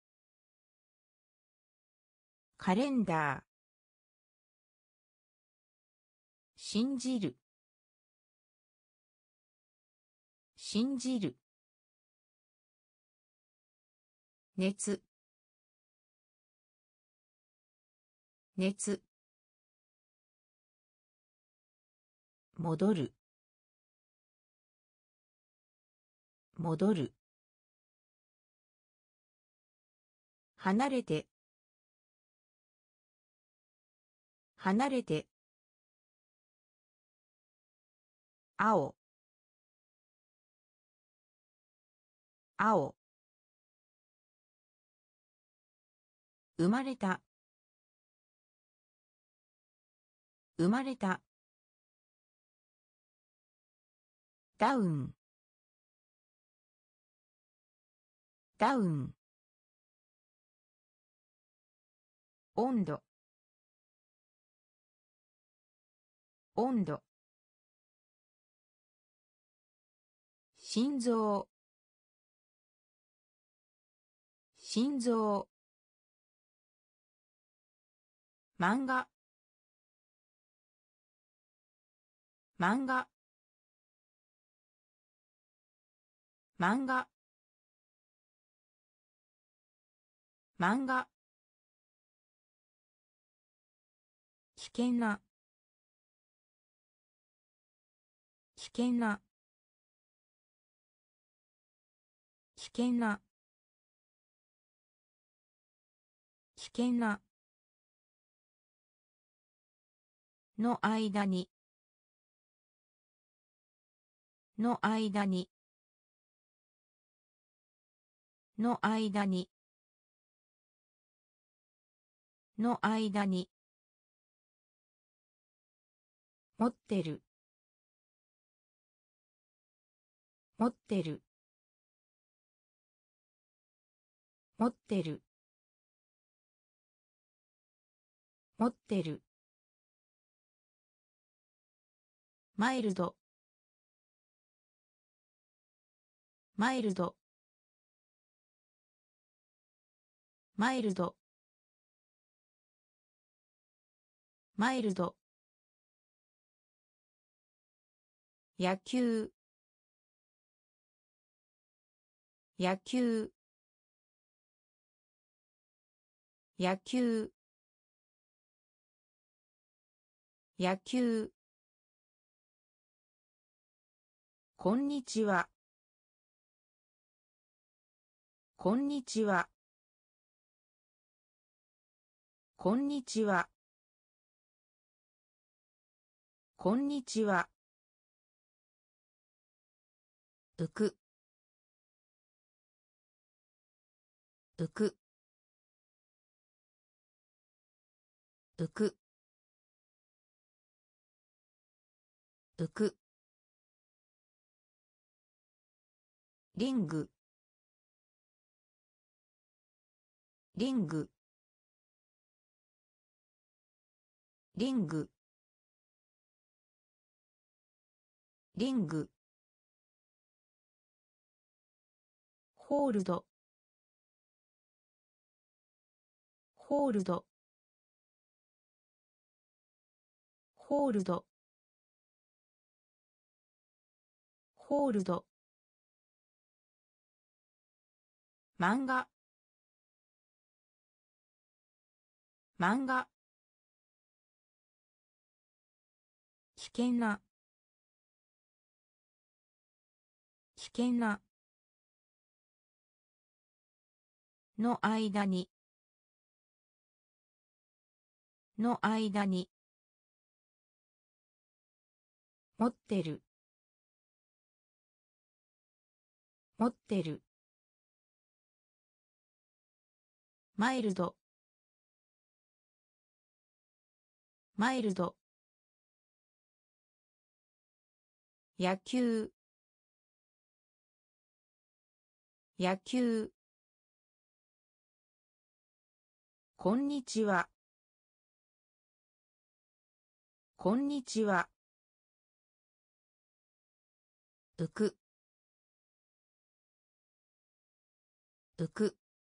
カレンダー。信じる。信じる。熱。熱。戻る。戻る。離れて。離れて。青。青。生まれた。生まれた。ダウン。ダウン。温度。温度。心臓。心臓。漫画。漫画。漫画。漫画。危険な。危険な。危険な。危険な。の間に。の間に。の間に。の間に。持ってる。持ってる。持ってる。持ってる。マイルド。マイルド。マイルド。マイルド。野球。野球。野球。野球。こんにちは。こんにちは。こんにちは。こんにちは。浮く。浮く。 浮く浮くリングリングリングリングホールドホールドホールドホールド漫画漫画危険な危険なの間にの間に持ってる持ってるマイルドマイルド野球野球こんにちはこんにちは浮く浮く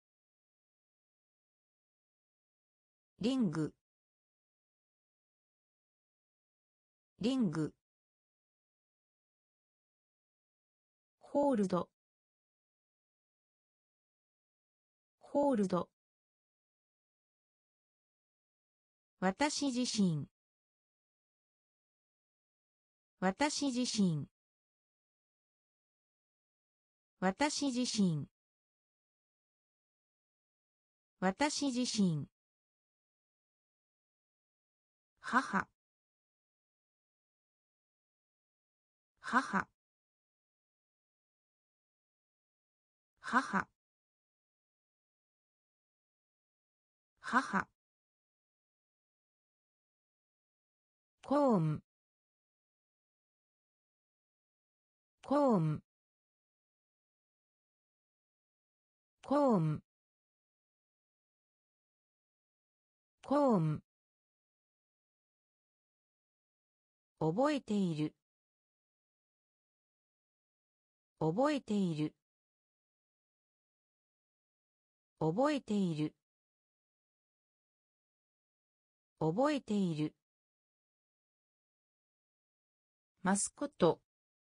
リングリングホールドホールド私自身私自身私自身私自身母母母母コーンコーンコーンコーン覚えている覚えている覚えている覚えているマスコット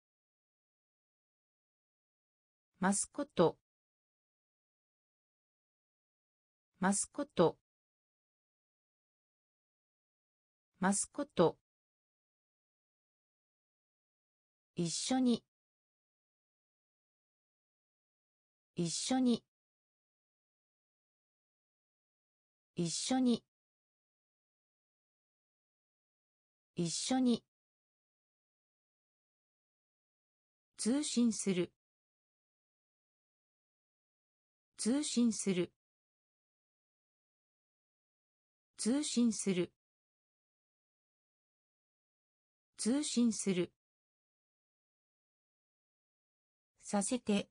マスコットマスコットマスコット一緒に一緒に一緒に一緒に通信する通信する通信する通信するさせて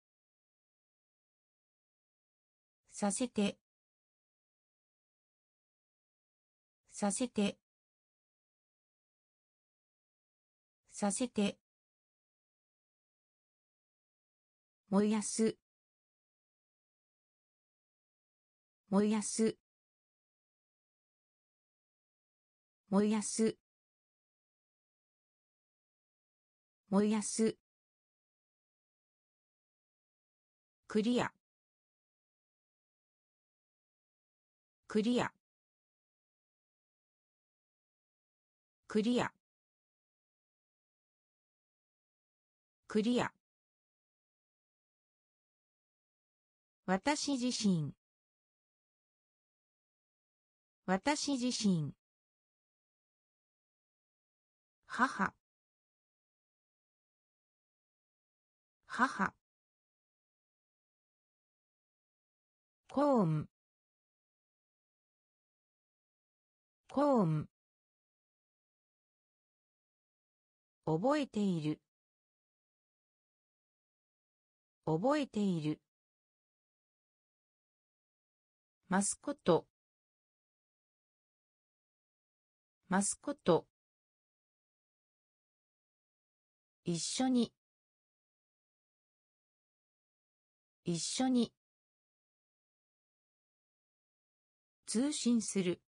させてさせてさせて燃やす燃やす燃やす燃やすクリアクリアクリアクリア私自身私自身母母コーンコーン、覚えている、覚えている。マスコット、マスコット。一緒に、一緒に。通信する、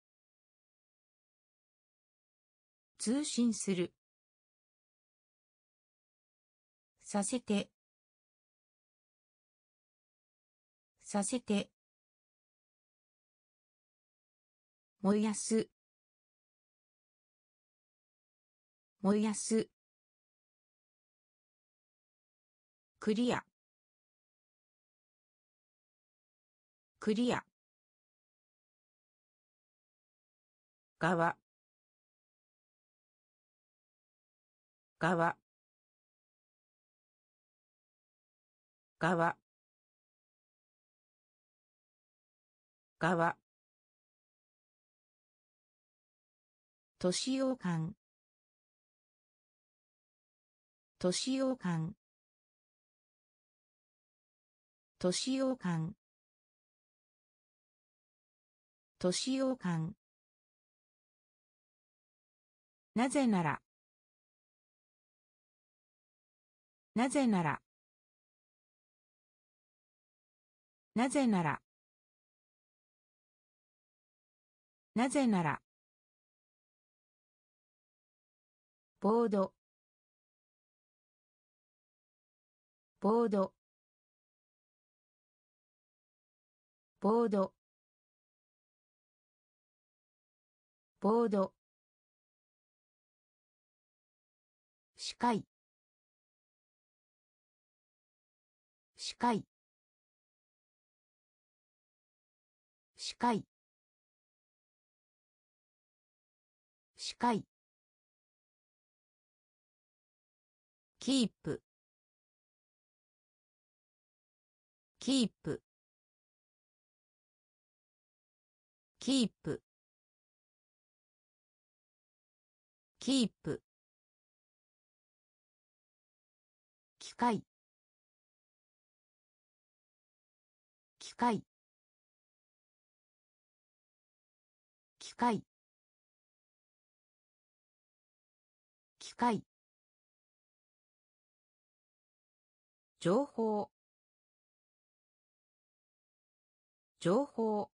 通信する。させて、させて。燃やす、燃やす。クリア、クリア。側、側、側、側。都市洋館、都市洋館、都市洋館、都市洋館。なぜなら、なぜなら、なぜなら、なぜなら。ボード、ボード、ボード、ボード。視界、視界、視界、視界。キープ、キープ、キープ、キープ。機械、機械、機械、機械。情報、情報、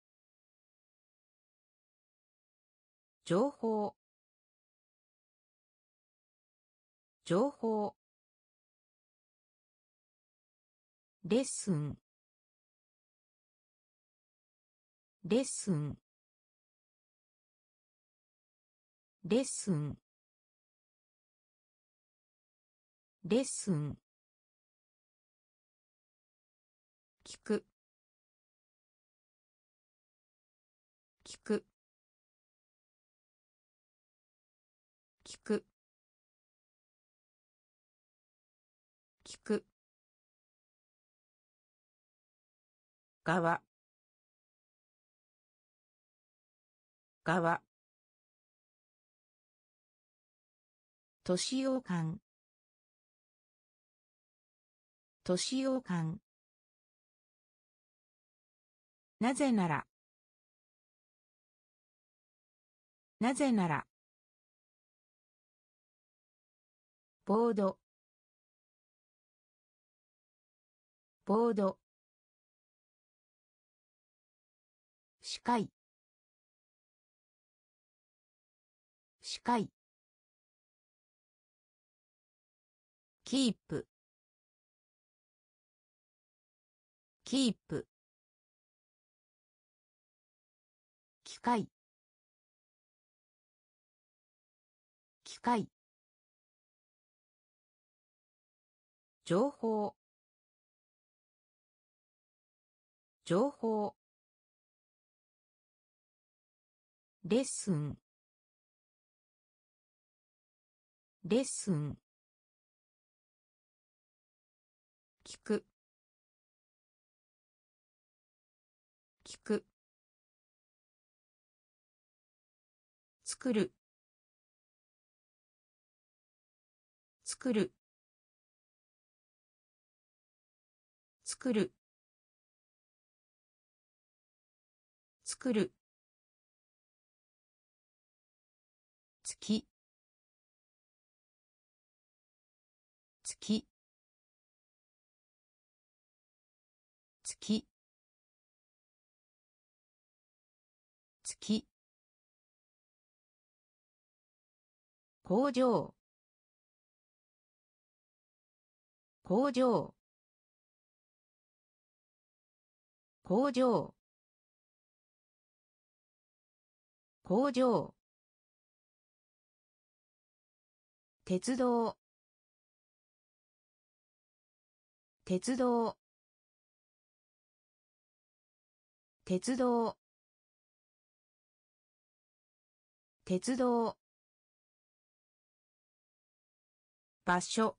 情報、情報。レッスン、レッスン、レッスン、レッスン。聞く、聞く、聞く、聞く。側、側。都市洋館、都市洋館。なぜなら、なぜなら。ボード、ボード。視界、視界。キープ、キープ。機械、機械。情報、情報。レッスン、レッスン。聞く、聞く。 作る作る作る作る月月月月工場工場工場工場鉄道鉄道鉄道鉄道場所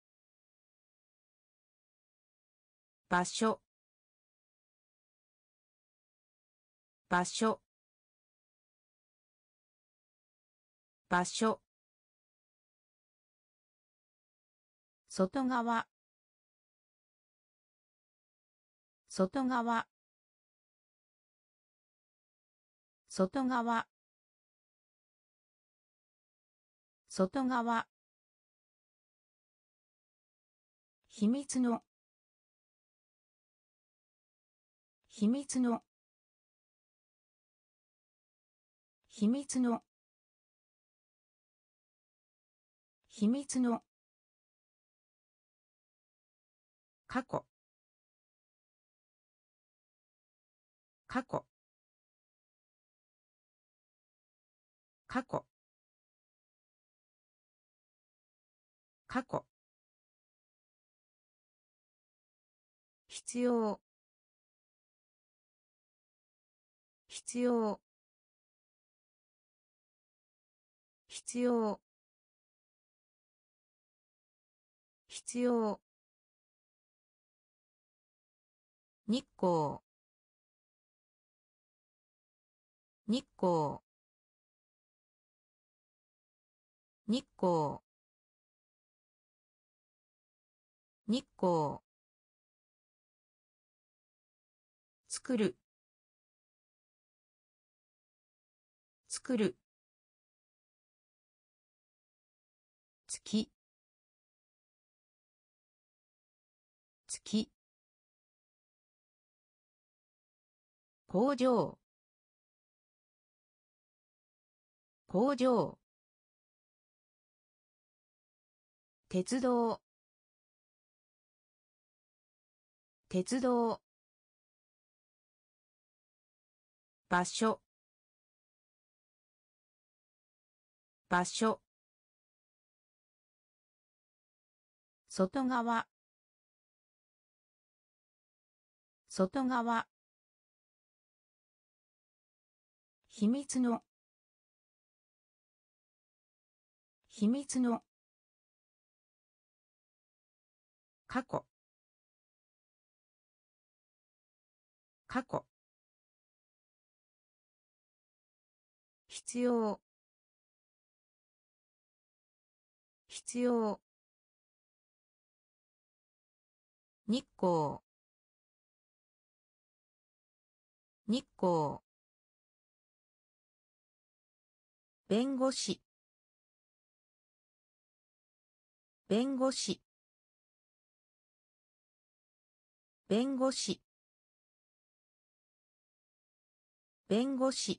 場所場所場所外側外側外側外側秘密の秘密の秘密の秘密の過去過去過去過去必要必要必要必要日光日光日光日光作る作る月月工場工場鉄道鉄道場所場所外側外側秘密の秘密の過去過去必要必要日光日光弁護士弁護士弁護士弁護士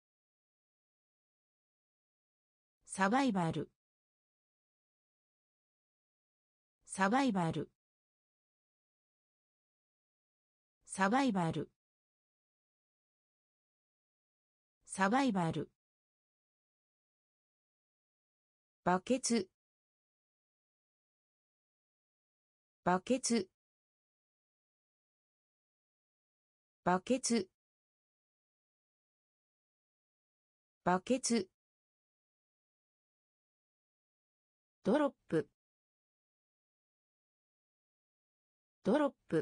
サバイバルサバイバルサバイバルサバイバルバケツバケツバケツバケツドロップドロップ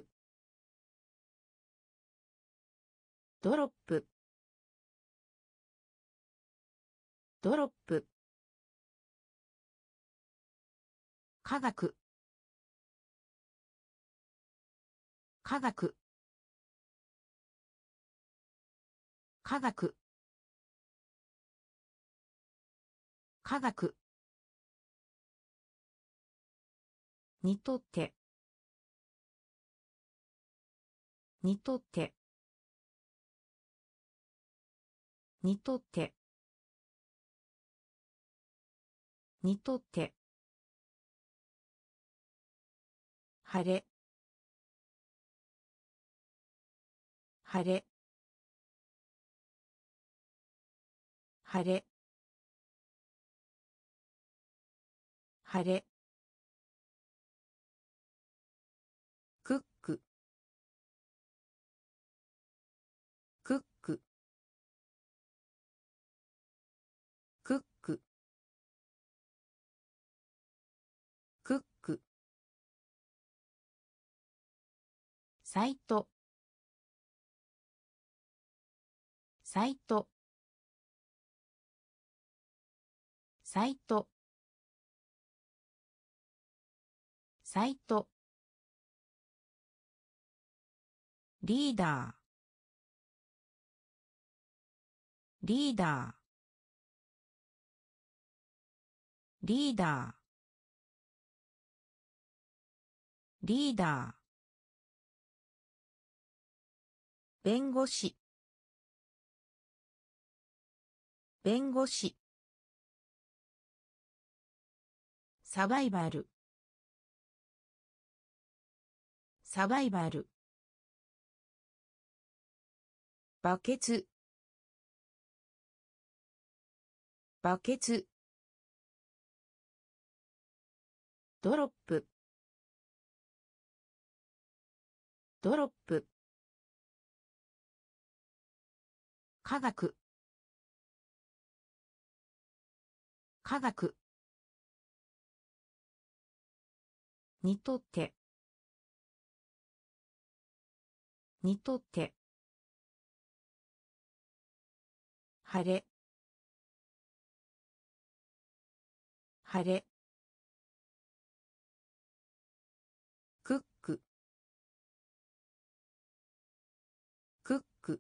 ドロップドロップ科学科学科学科学にとってにとってにとってにとって晴れ晴れ晴れ晴れクッククッククッククックサイトサイトサイトサイトリーダーリーダーリーダーリーダー弁護士弁護士サバイバルサバイバルバケツバケツドロップドロップ科学科学にとってにとって晴れ晴れクッククック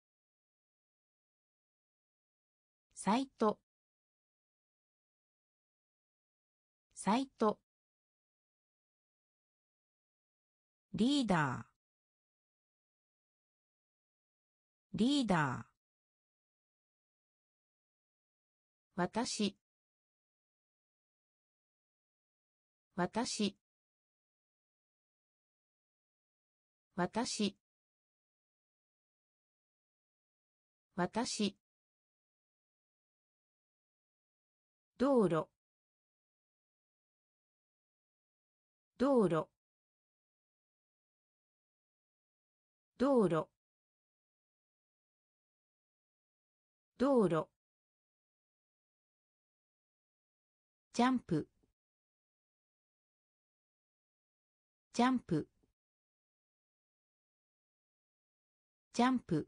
サイトサイトリーダーリーダー私私私私道路道路道路道路ジャンプジャンプジャンプ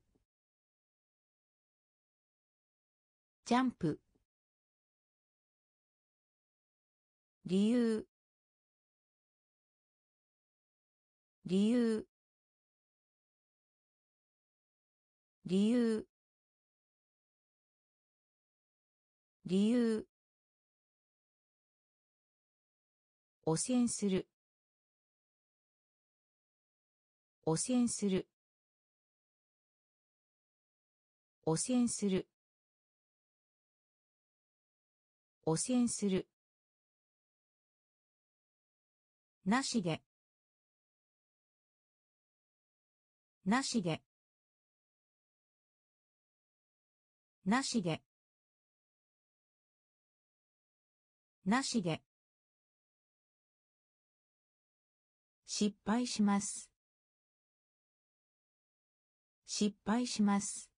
ジャンプ理由理由理由理由汚染する汚染する汚染する汚染するなしでなしでなしでなしで失敗します失敗します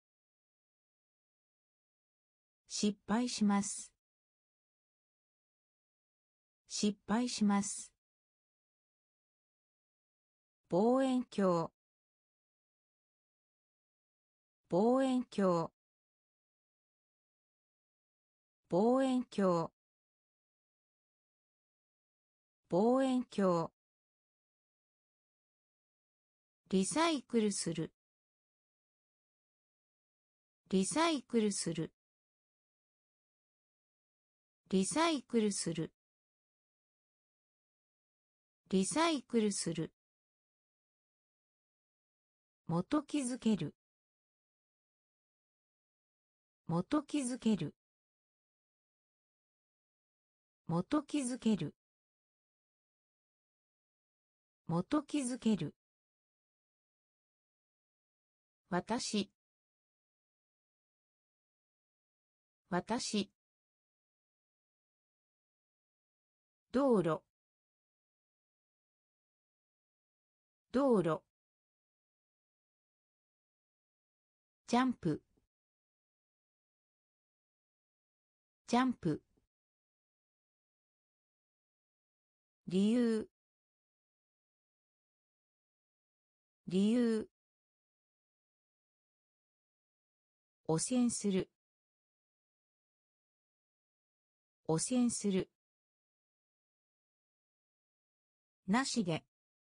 失敗します失敗します望遠鏡望遠鏡望遠鏡望遠鏡リサイクルするリサイクルするリサイクルするリサイクルする元気づける元気づける元気づける元気づける私私道路道路ジャンプジャンプ理由理由汚染する汚染するなしで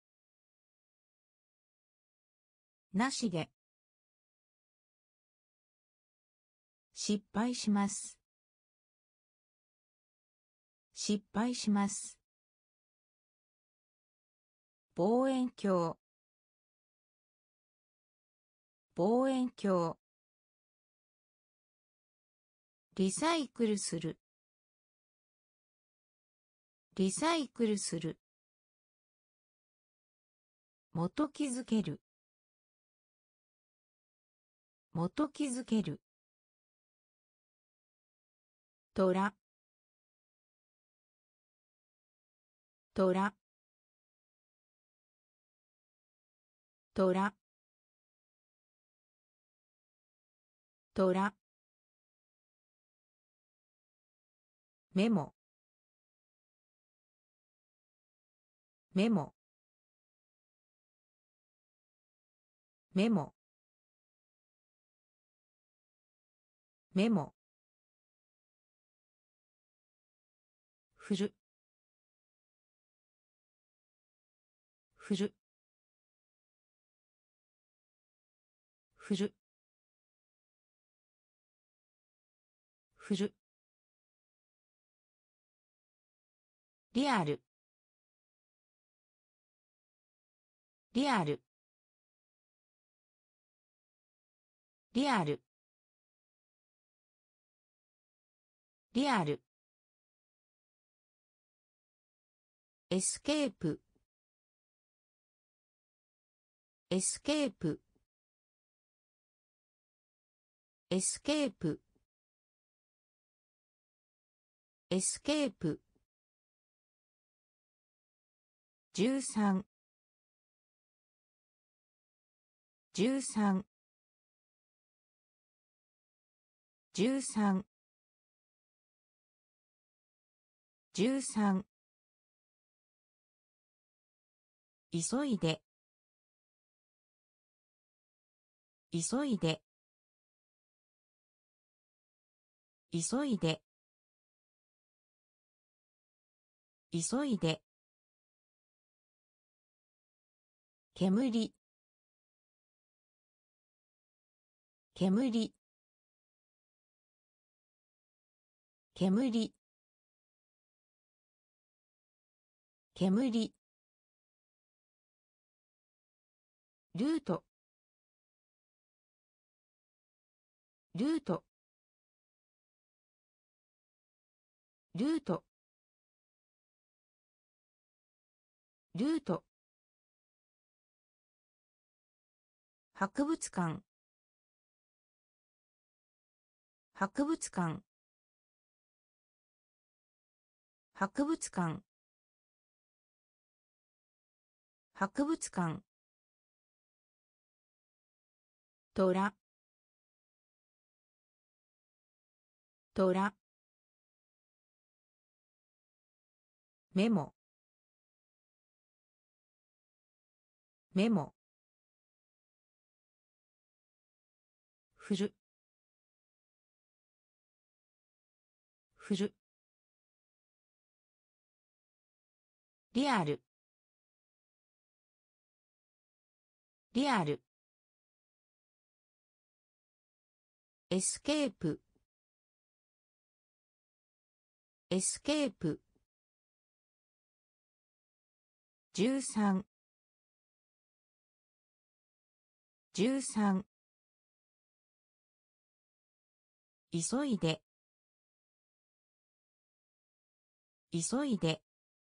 なしで失敗します失敗します望遠鏡望遠鏡リサイクルするリサイクルする元気づける元気づけるトラトラトラトラメモメモメモメモ振る振る振る振るリアルリアルリアルリアルエスケープエスケープエスケープエスケープ13 13 13 13急いで急いで急いで急いで煙煙煙煙ルートルートルートルート博物館博物館博物館博物館トラトラメモメモ振る振るリアルリアルエスケープエスケープ13 13急いで急いで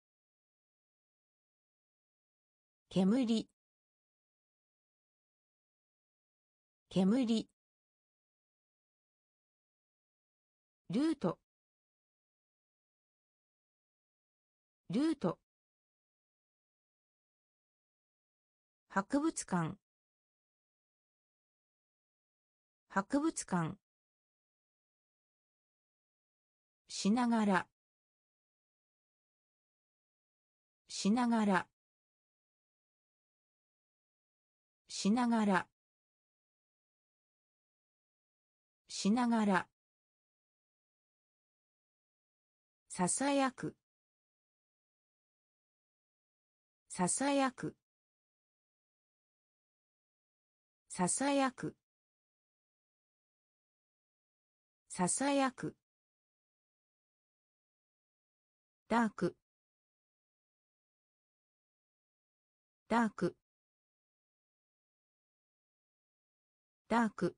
煙煙ルートルート博物館博物館しながらしながらしながらしながらささやくささやくささやくささやくダークダークダーク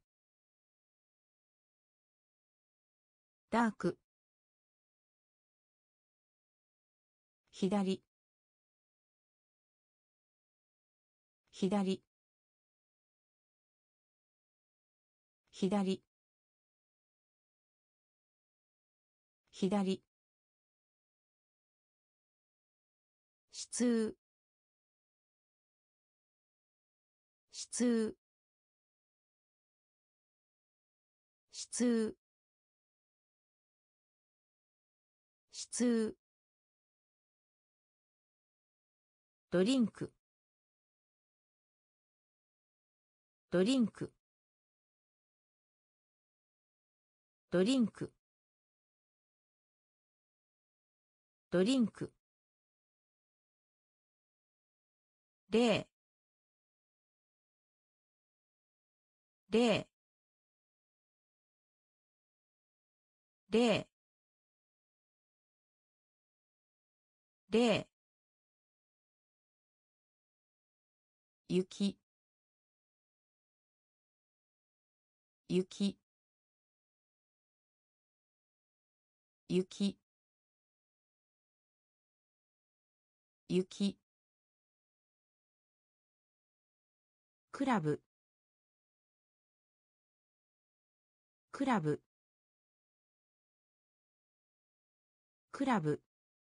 ダーク左左左左質質質質ドリンクドリンクドリンクドリンク例例例例雪雪雪雪クラブクラブクラブ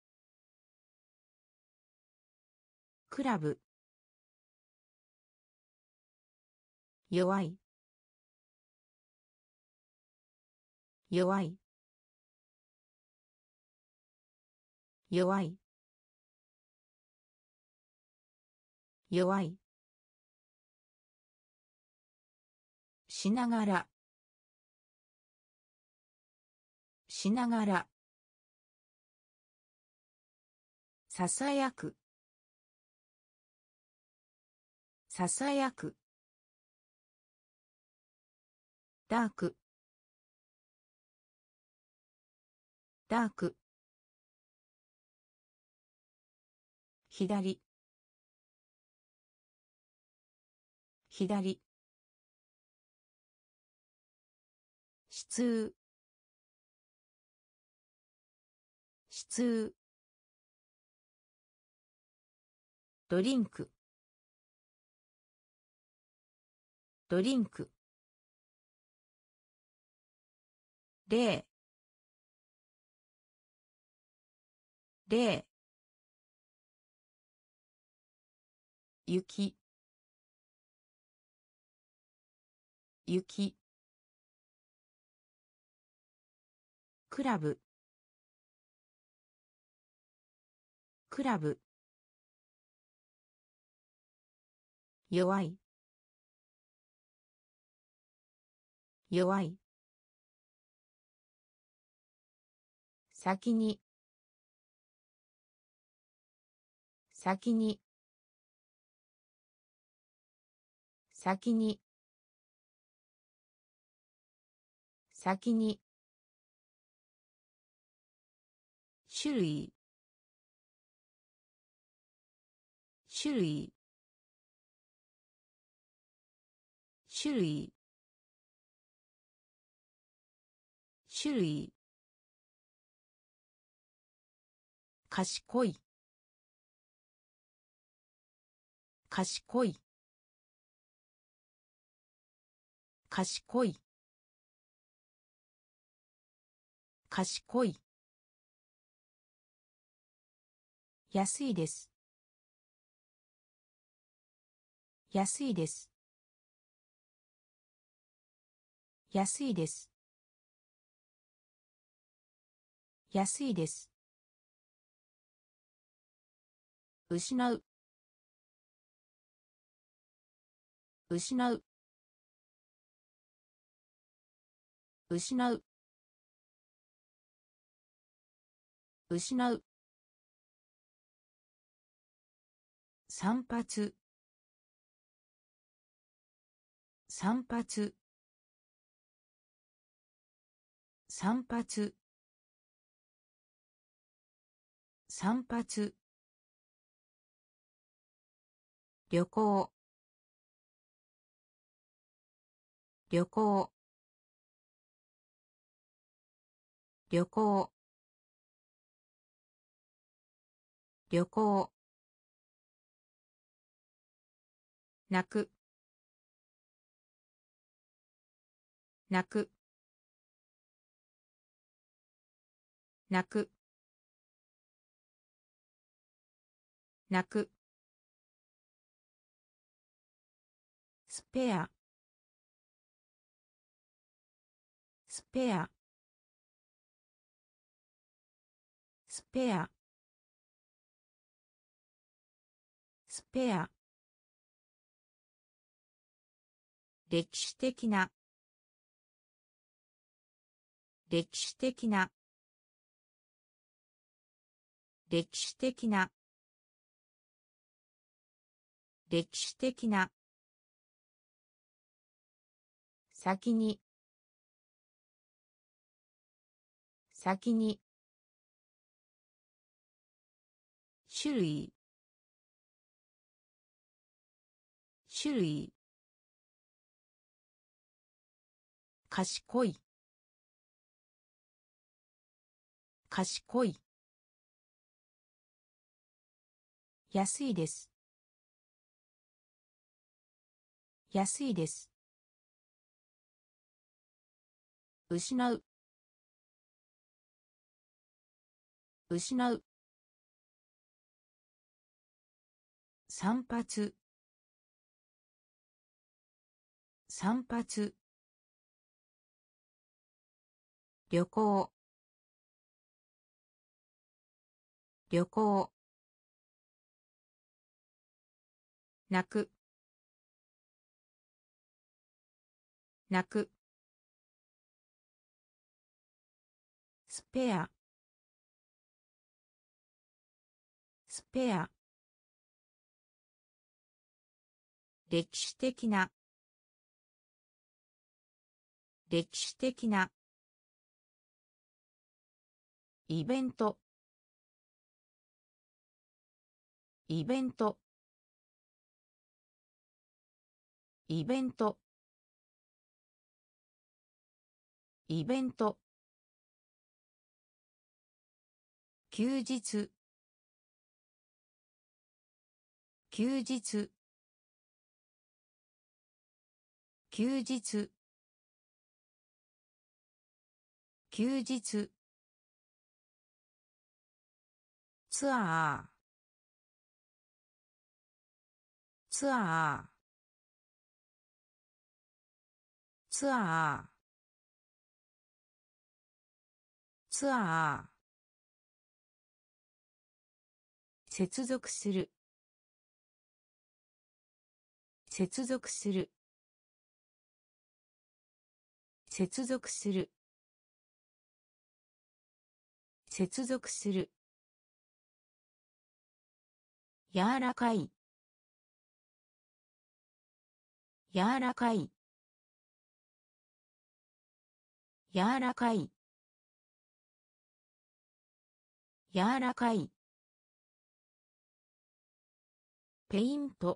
クラブ弱い弱い弱い弱いしながらしながらささやくささやくダークダーク左左質質ドリンクドリンク例例雪雪クラブクラブ弱い弱い先に先に先に先に種類種類種類種類賢い賢い賢い賢い安いです安いです安いです安いです失う失う失う失う散髪散髪散髪散髪旅行旅行旅行旅行泣く泣く泣く泣くスペアスペアスペアスペア歴史的な歴史的な歴史的な歴史的な先に先に種類種類賢い賢い安いです安いです失う失う散髪散髪旅行旅行泣く泣くスペアスペア歴史的な歴史的なイベントイベントイベントイベント休日休日休日休日ツアーツアーツアーツアー接続する接続する接続する接続する。柔らかい。柔らかい。柔らかい。柔らかい。ペイント。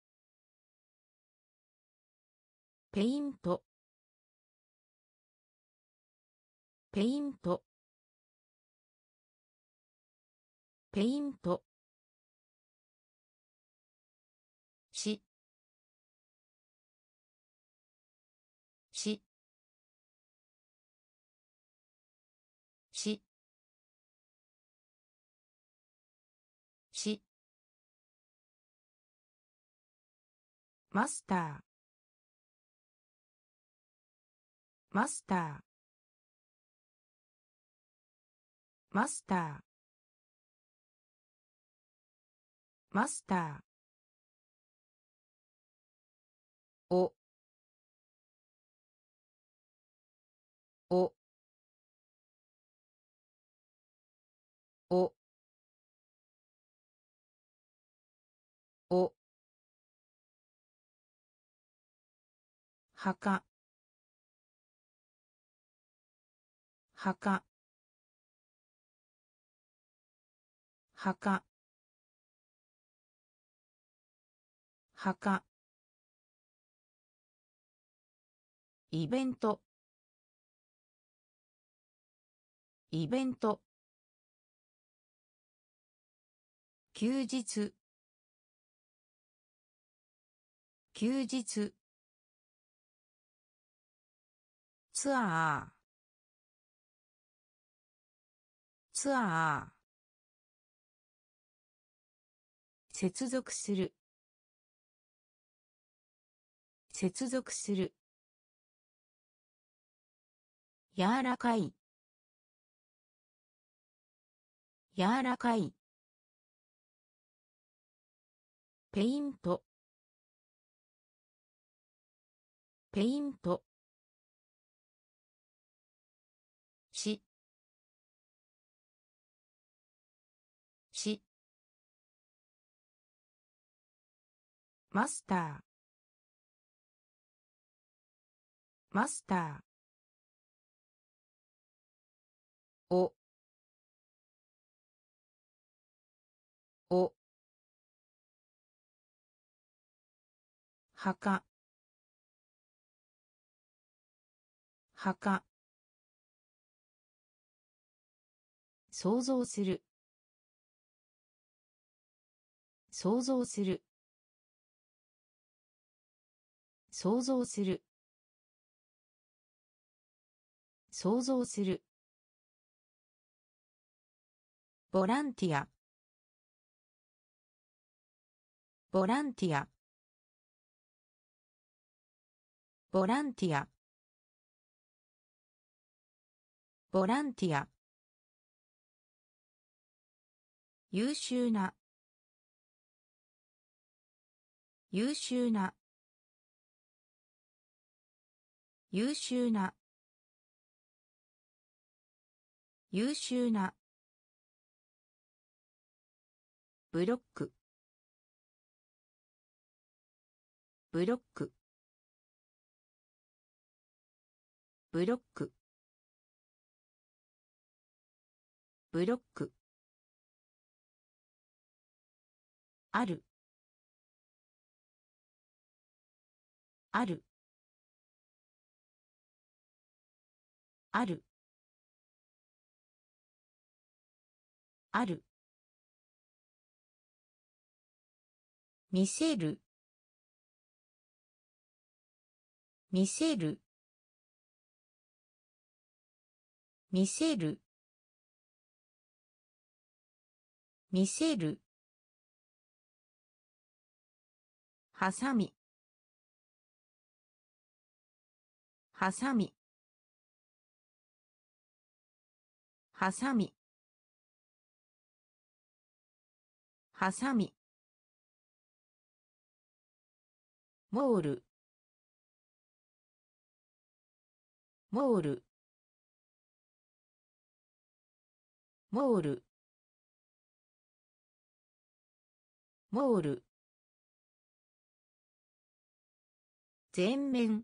ペイント。ペイント。ペイント。し。し。し。し。マスター。マスター。マスター。マスター。お。お。お。お。墓。墓。墓。墓。イベント。イベント。休日。休日。ツアー。ツアー。接続する。接続する。柔らかい。柔らかい。ペイント。ペイント。し。し。マスター。マスター。お。お。墓。墓。想像する。想像する。想像する。想像する。ボランティア。ボランティア。ボランティア。ボランティア。優秀な。優秀な。優秀な。優秀な。ブロック。ブロック。ブロック。ブロック。ある。ある。ある。ある。見せる。見せる。見せる。見せる。はさみ。はさみ。はさみ。はさみ。モール。モール。 モール、モール、全面、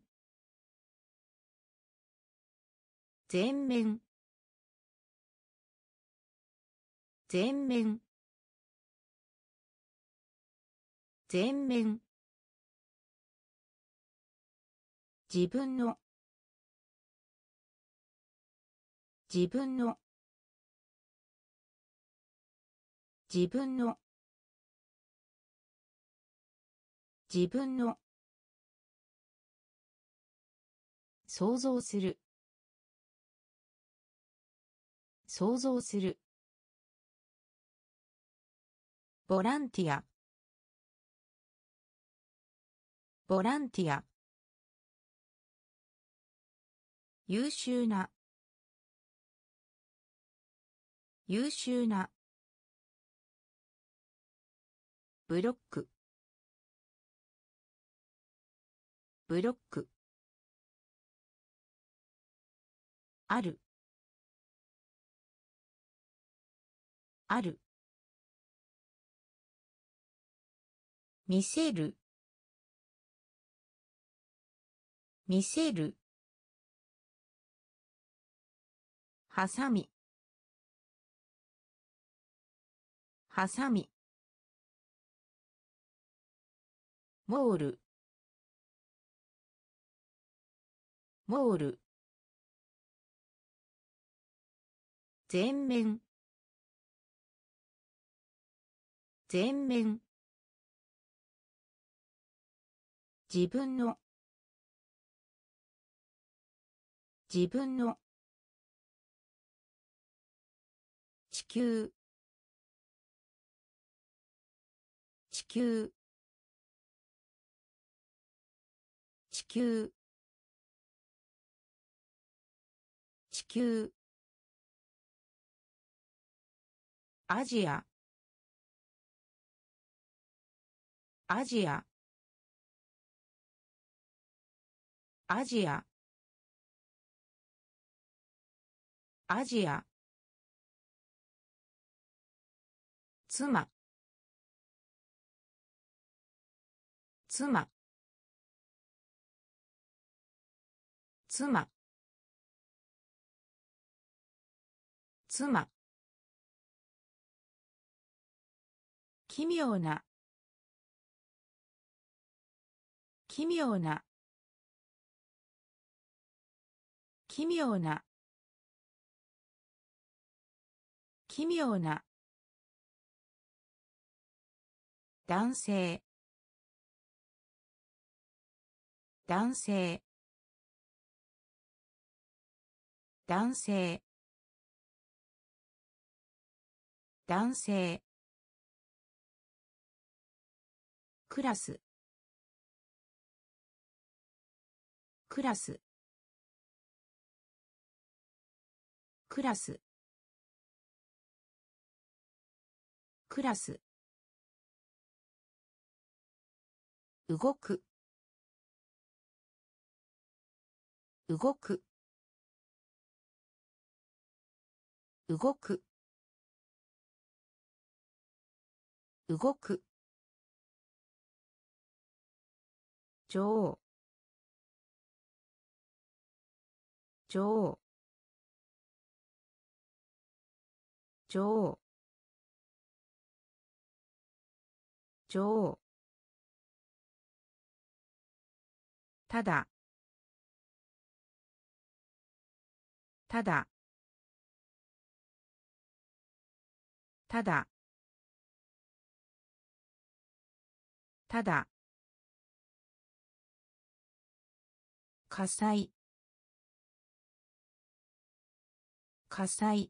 全面、全面、全面、自分の、自分の、自分の、自分の、想像する、想像する、ボランティア、ボランティア、優秀な、優秀な、ブロック、ブロック、ある、ある、見せる、見せる、はさみ、はさみ、モール、モール、全面、全面、自分の、自分の、地球、地球、地球、地球、アジア、アジア、アジア、アジア、妻、妻、妻、妻、奇妙な、奇妙な、奇妙な、奇妙な、男性、男性、男性、男性、クラス、クラス、クラス、クラス、動く、動く、動く、動く、女王、女王、女王、女王、ただ、ただ、ただ、ただ、火災、火災、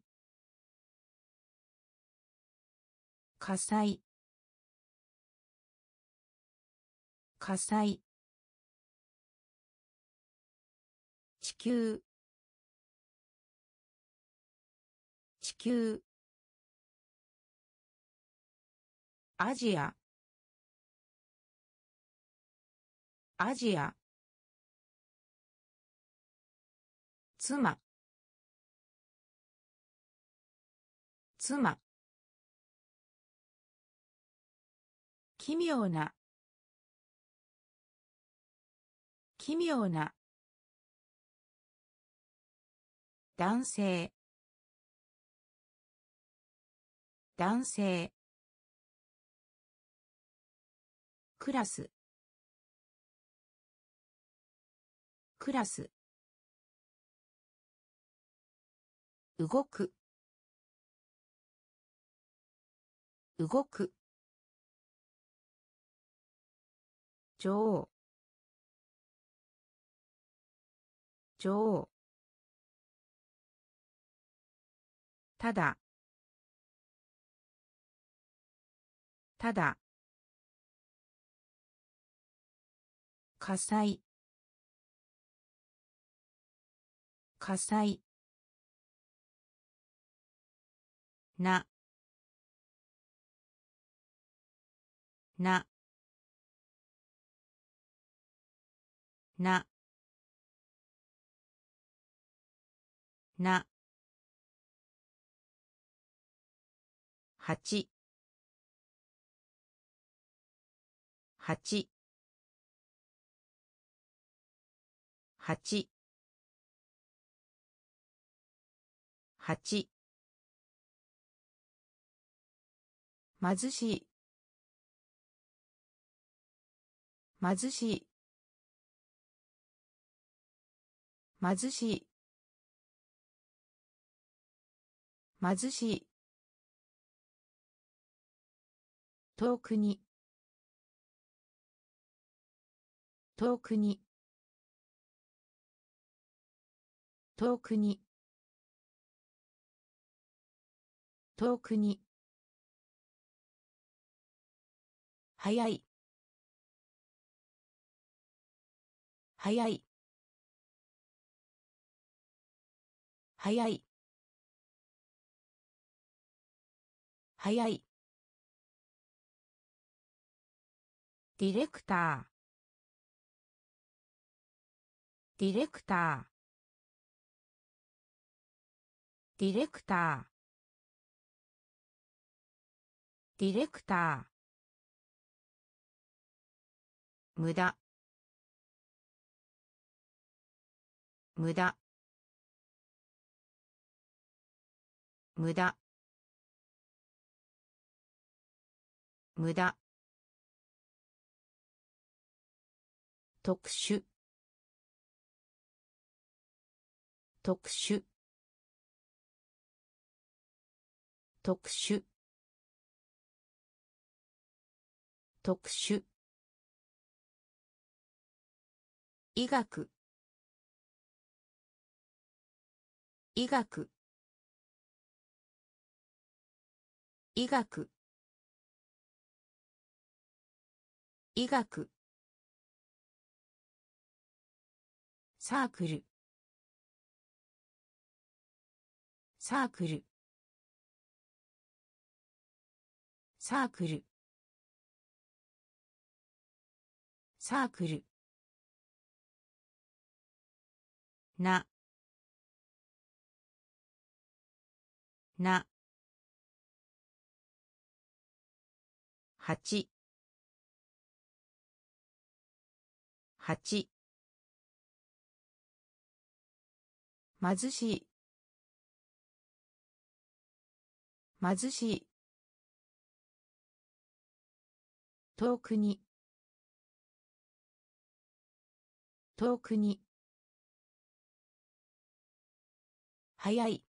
火災、火災、地球、地球、アジア、アジア、妻、 妻。奇妙な。奇妙な。男性。男性。クラス。クラス。動く。動く。女王。女王。ただ。ただ。火災。火災。な。な。な。な。8。8。8。8。貧しい。貧しい。貧しい。貧しい。遠くに。遠くに。遠くに。遠くに。早い。早い。早い。早い。ディレクター。ディレクター。ディレクター。ディレクター。無駄。無駄。無駄。無駄。特殊。特殊。特殊。特殊。医学。医学。医学。医学。サークル。サークル。サークル。サークル。な。な。8。8。貧しい。貧しい。遠くに。遠くに。早い。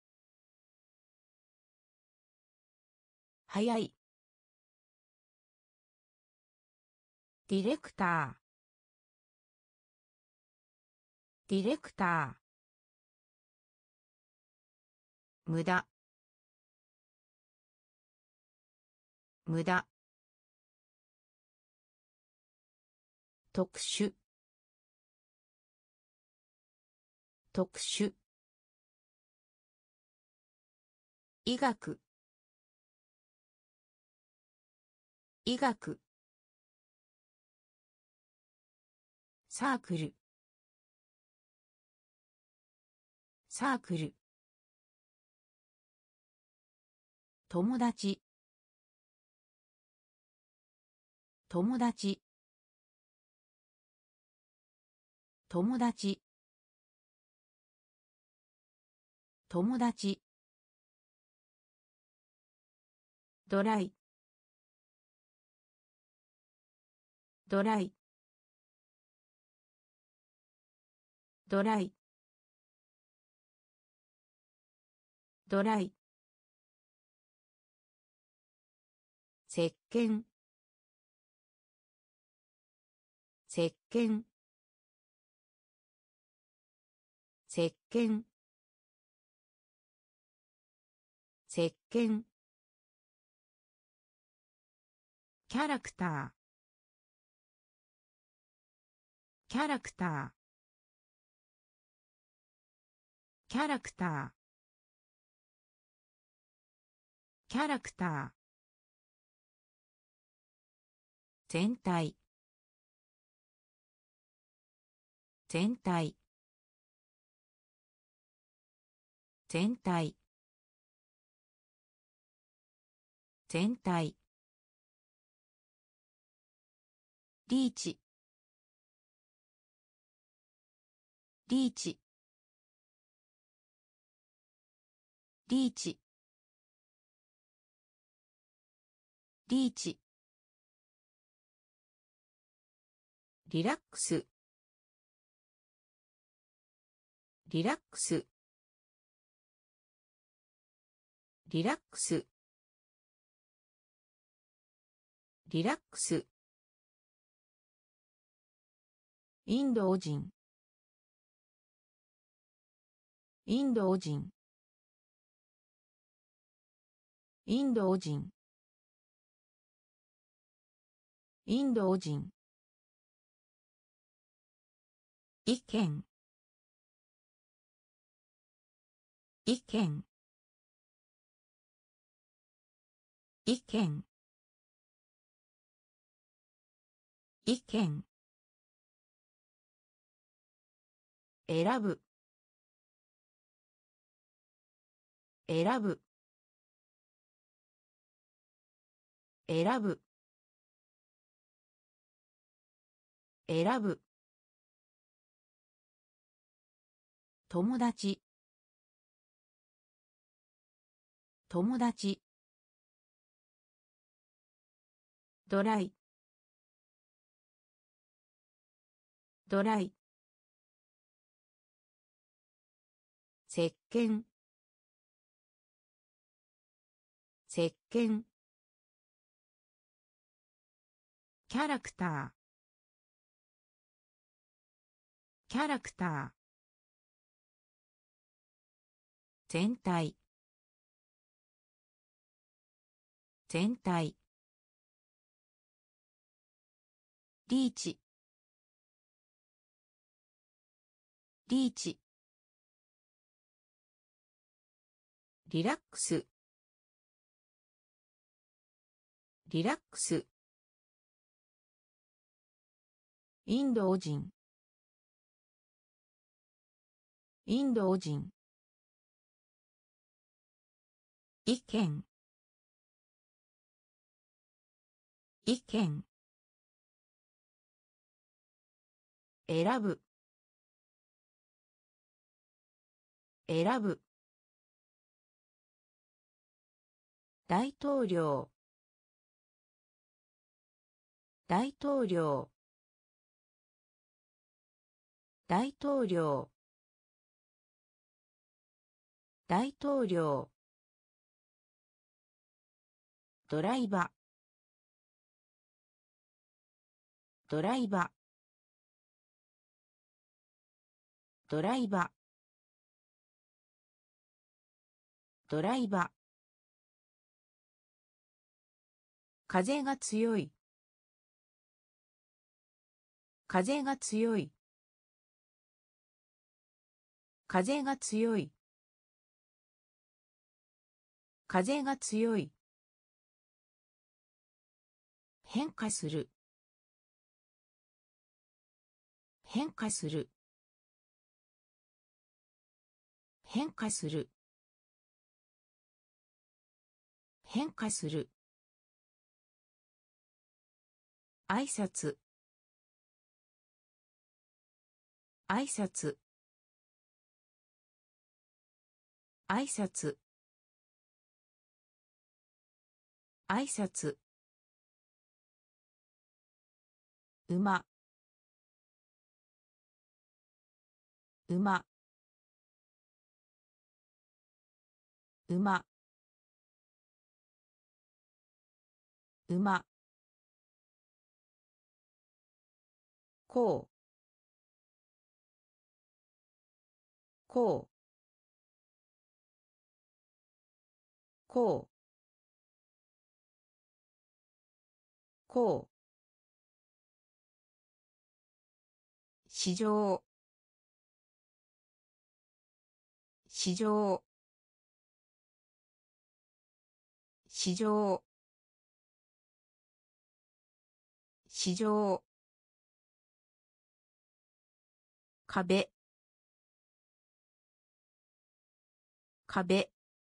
早い。ディレクター。ディレクター。無駄。無駄。特殊。特殊。医学。医学。サークル。サークル。 友達友達友達友達ドライドライドライドライ石鹸石鹸石鹸石鹸キャラクターキャラクターキャラクターキャラクター全体全体全体全体リーチリーチリーチリーチリラックスリラックスリラックスリラックスインド人インド人インド人インド人意見意見意見意見選ぶ選ぶ選ぶ選ぶ友達友達ドライドライ石鹸石鹸キャラクターキャラクター全体全体リーチリーチリラックスリラックスインド人インド人意見意見選ぶ選ぶ大統領大統領大統領大統領ドライバドライバドライバドライバ風が強い風が強い風が強い風が強い変化する変化する変化する変化する。挨拶。挨拶。挨拶。挨拶。馬。馬。馬。馬。こう。こう。こう。こう。市場。市場。市場。市場。壁。壁。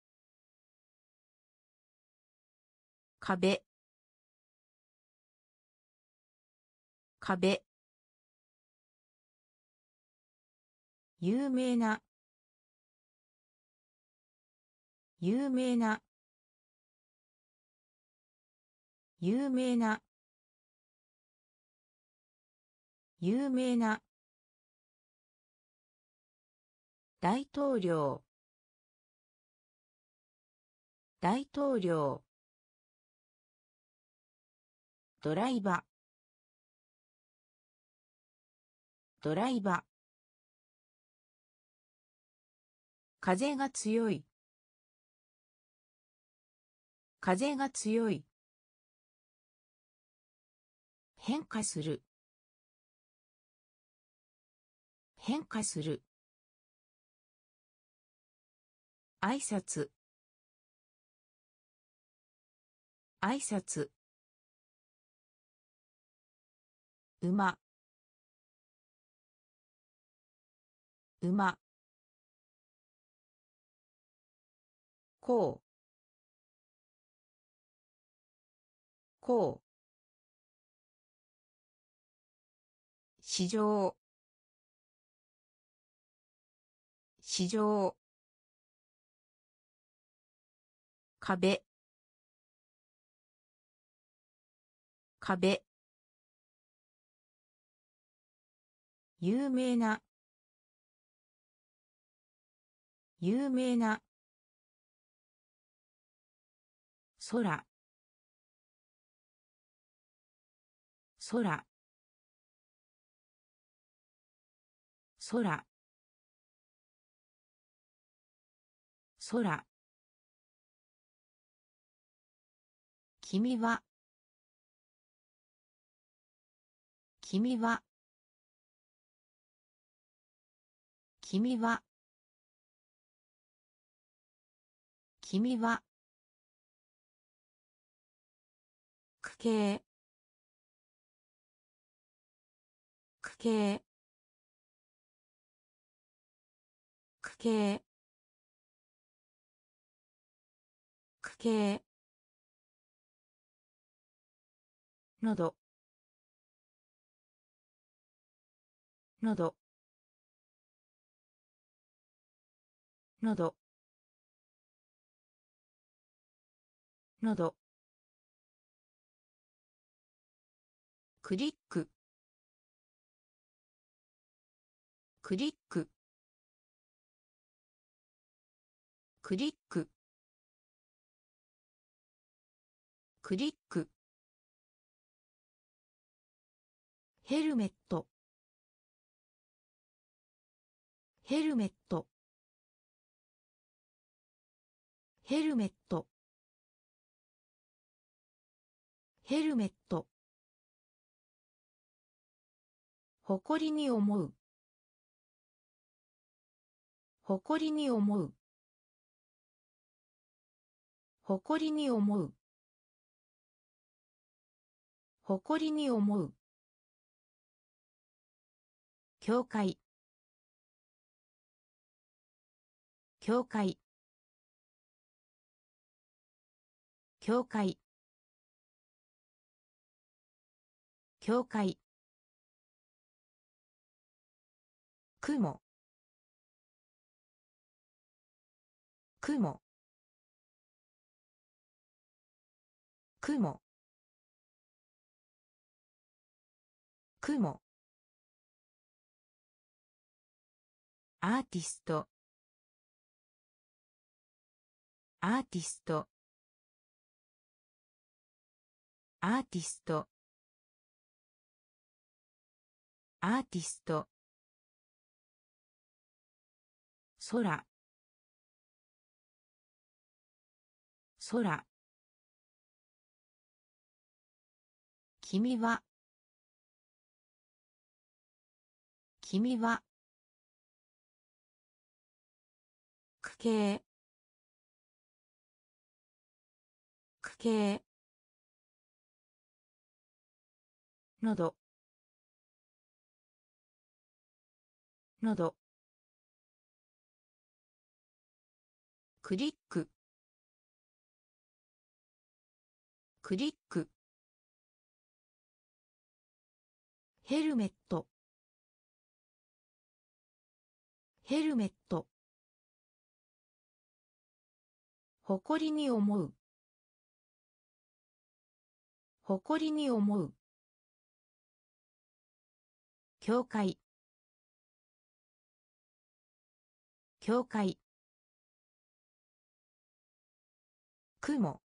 壁。壁。有名な。有名な。有名な。有名な。大統領。大統領。ドライバー。ドライバー。風が強い。風が強い。変化する。変化する。挨拶。挨拶。馬。馬。こう。こう。市場。市場。壁。壁。有名な。有名な。空。空。空。空。君は。君は。君は。君は。区形。区形。区形。区形。のど。のど。のど。のど。クリック。クリック。クリック。クリック。ヘルメット。ヘルメット。ヘルメット。ヘルメット。誇りに思う。誇りに思う。誇りに思う。誇りに思う。教会。教会。 教会教会雲雲雲雲アーティストアーティストアーティストアーティスト空空君は君は区形区形喉喉クリッククリックヘルメットヘルメット誇りに思う誇りに思う教会教会雲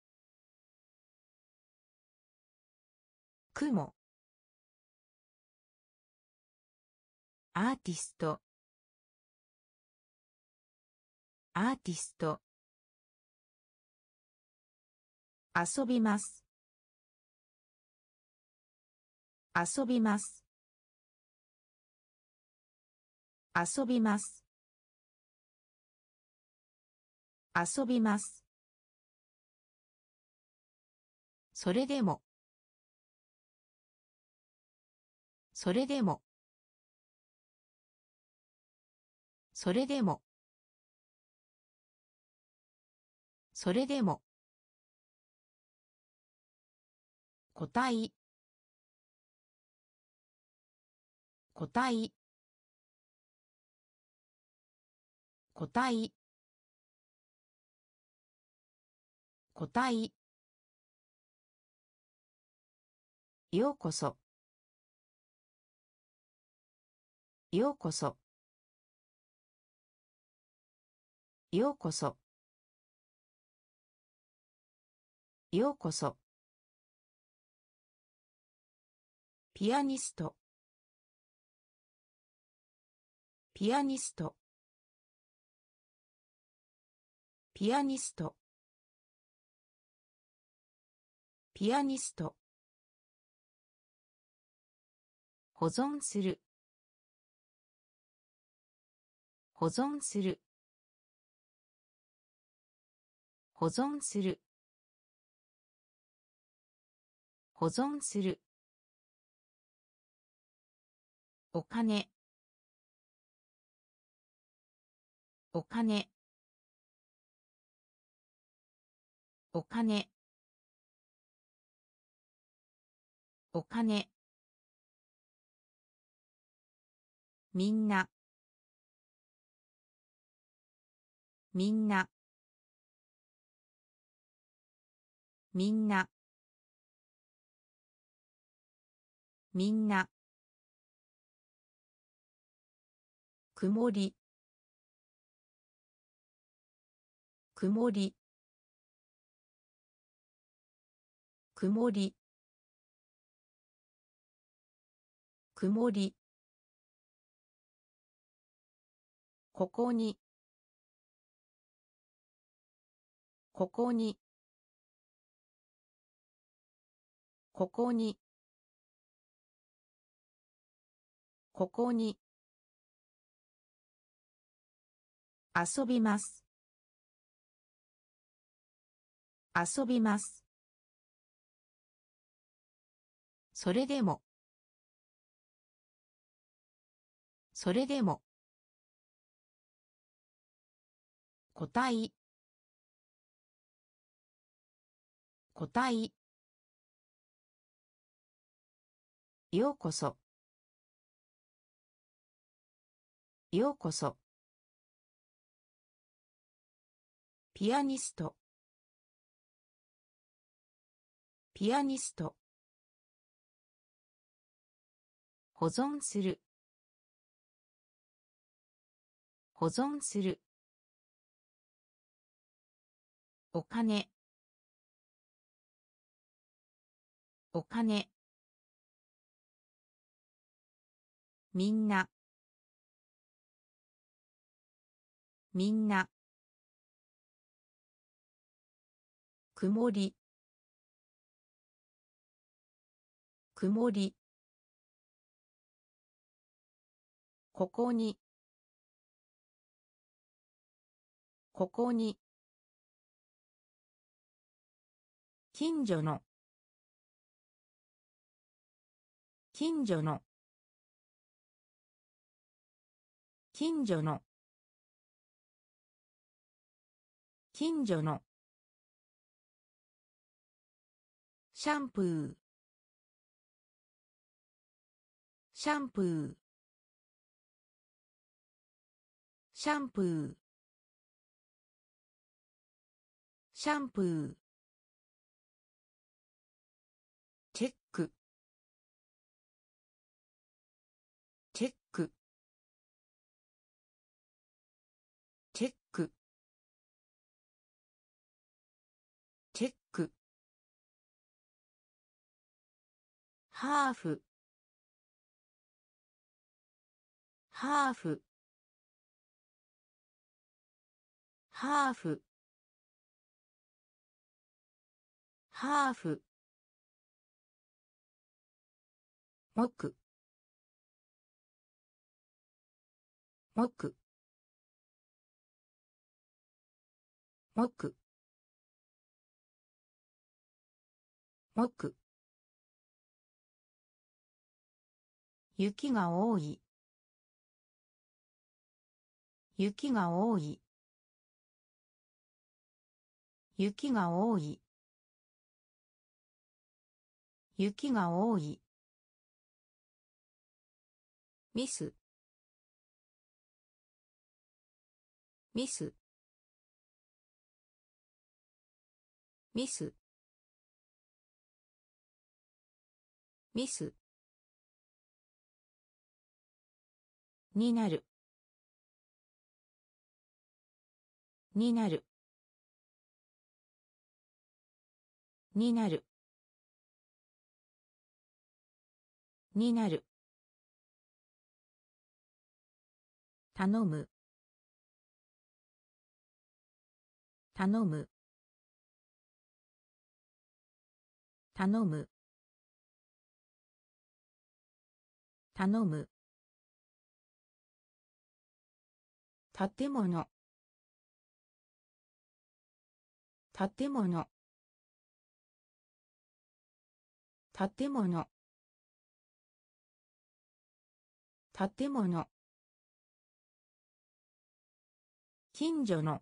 雲アーティストアーティスト遊びます遊びます遊びます遊びますそれでもそれでもそれでもそれでも個体個体個体個体ようこそようこそようこそようこそピアニストピアニストピアニストピアニスト保存する保存する保存する保存するお金お金お金お金みんなみんなみんなみんな曇り曇り曇り曇りここにここにここにここに遊びます遊びますそれでもそれでも個体個体。ようこそ。ようこそ。ピアニスト。ピアニスト。保存する。保存する。お金。お金。みんな。みんな。曇り。曇り。ここに。ここに。近所の。近所の。近所の。近所の。シャンプー。シャンプー。シャンプー。シャンプー。チェック。チェック。チェック。チェック。ハーフ。ハーフ。ハーフ。ハーフ。木。木。木。木。雪が多い。雪が多い。雪が多い。雪が多い。ミス。ミス。ミス。ミス。になる。になる。になる。になる。頼む。頼む。頼む。頼む。建物。建物。建物。建物。近所の。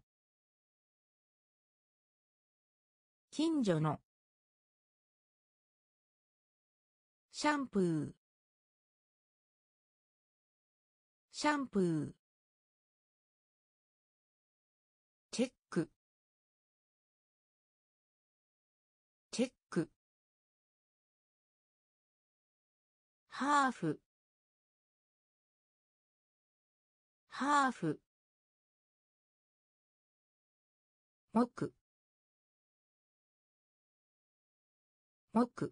近所の。シャンプー。シャンプー。チェック。チェック。ハーフ。ハーフ。木。木。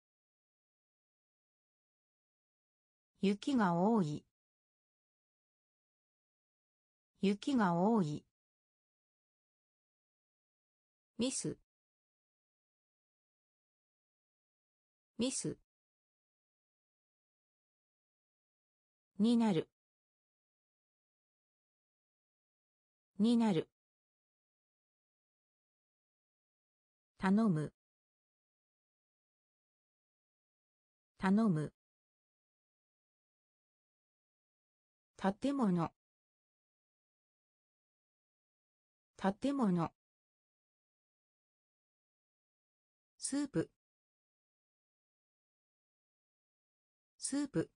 雪が多い。雪が多い。ミス。ミス。になる。になる。頼む。頼む。建物。建物。 スープスープ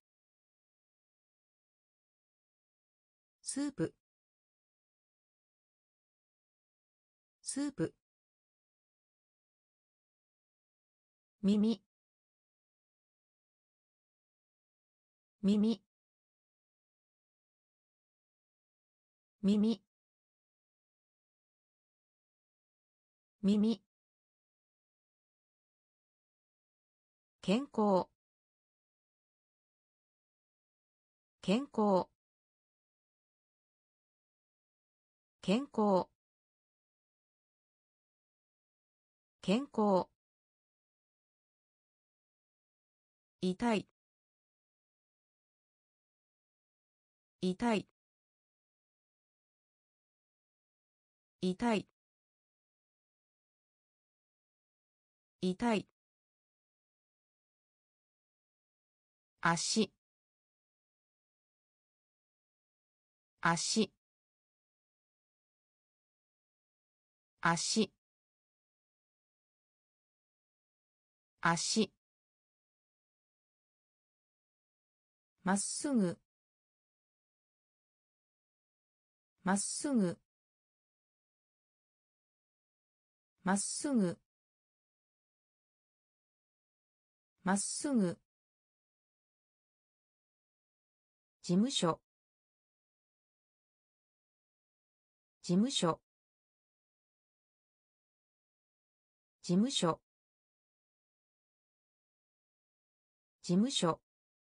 スープスープ耳耳耳耳健康健康健康健康痛い痛い痛い痛い足足足足まっすぐまっすぐまっすぐまっすぐ事務所事務所事務所事務所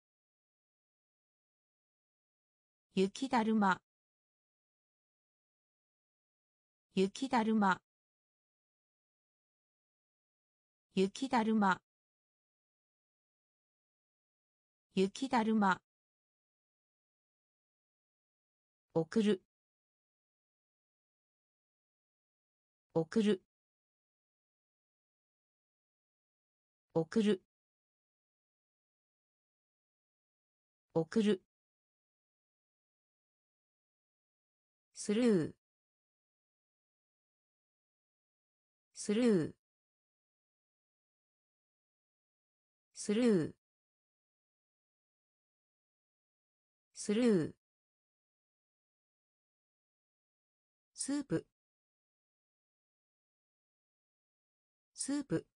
雪だるま雪だるま雪だるま雪だるま送る送る送る送るスルースルースルースルースープスープ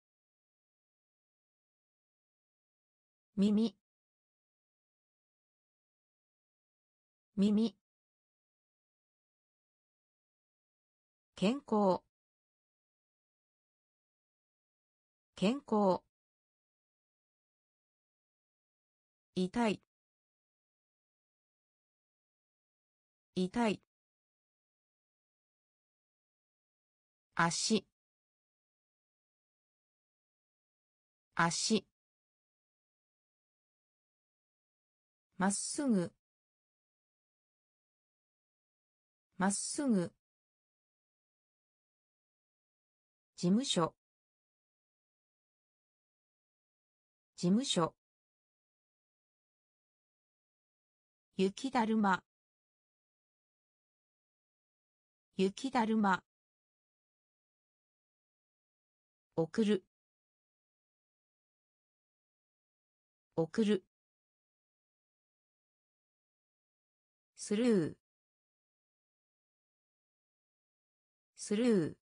耳耳健康健康痛い痛い足足まっすぐまっすぐ事務所事務所雪だるま雪だるま送る送るスルースルー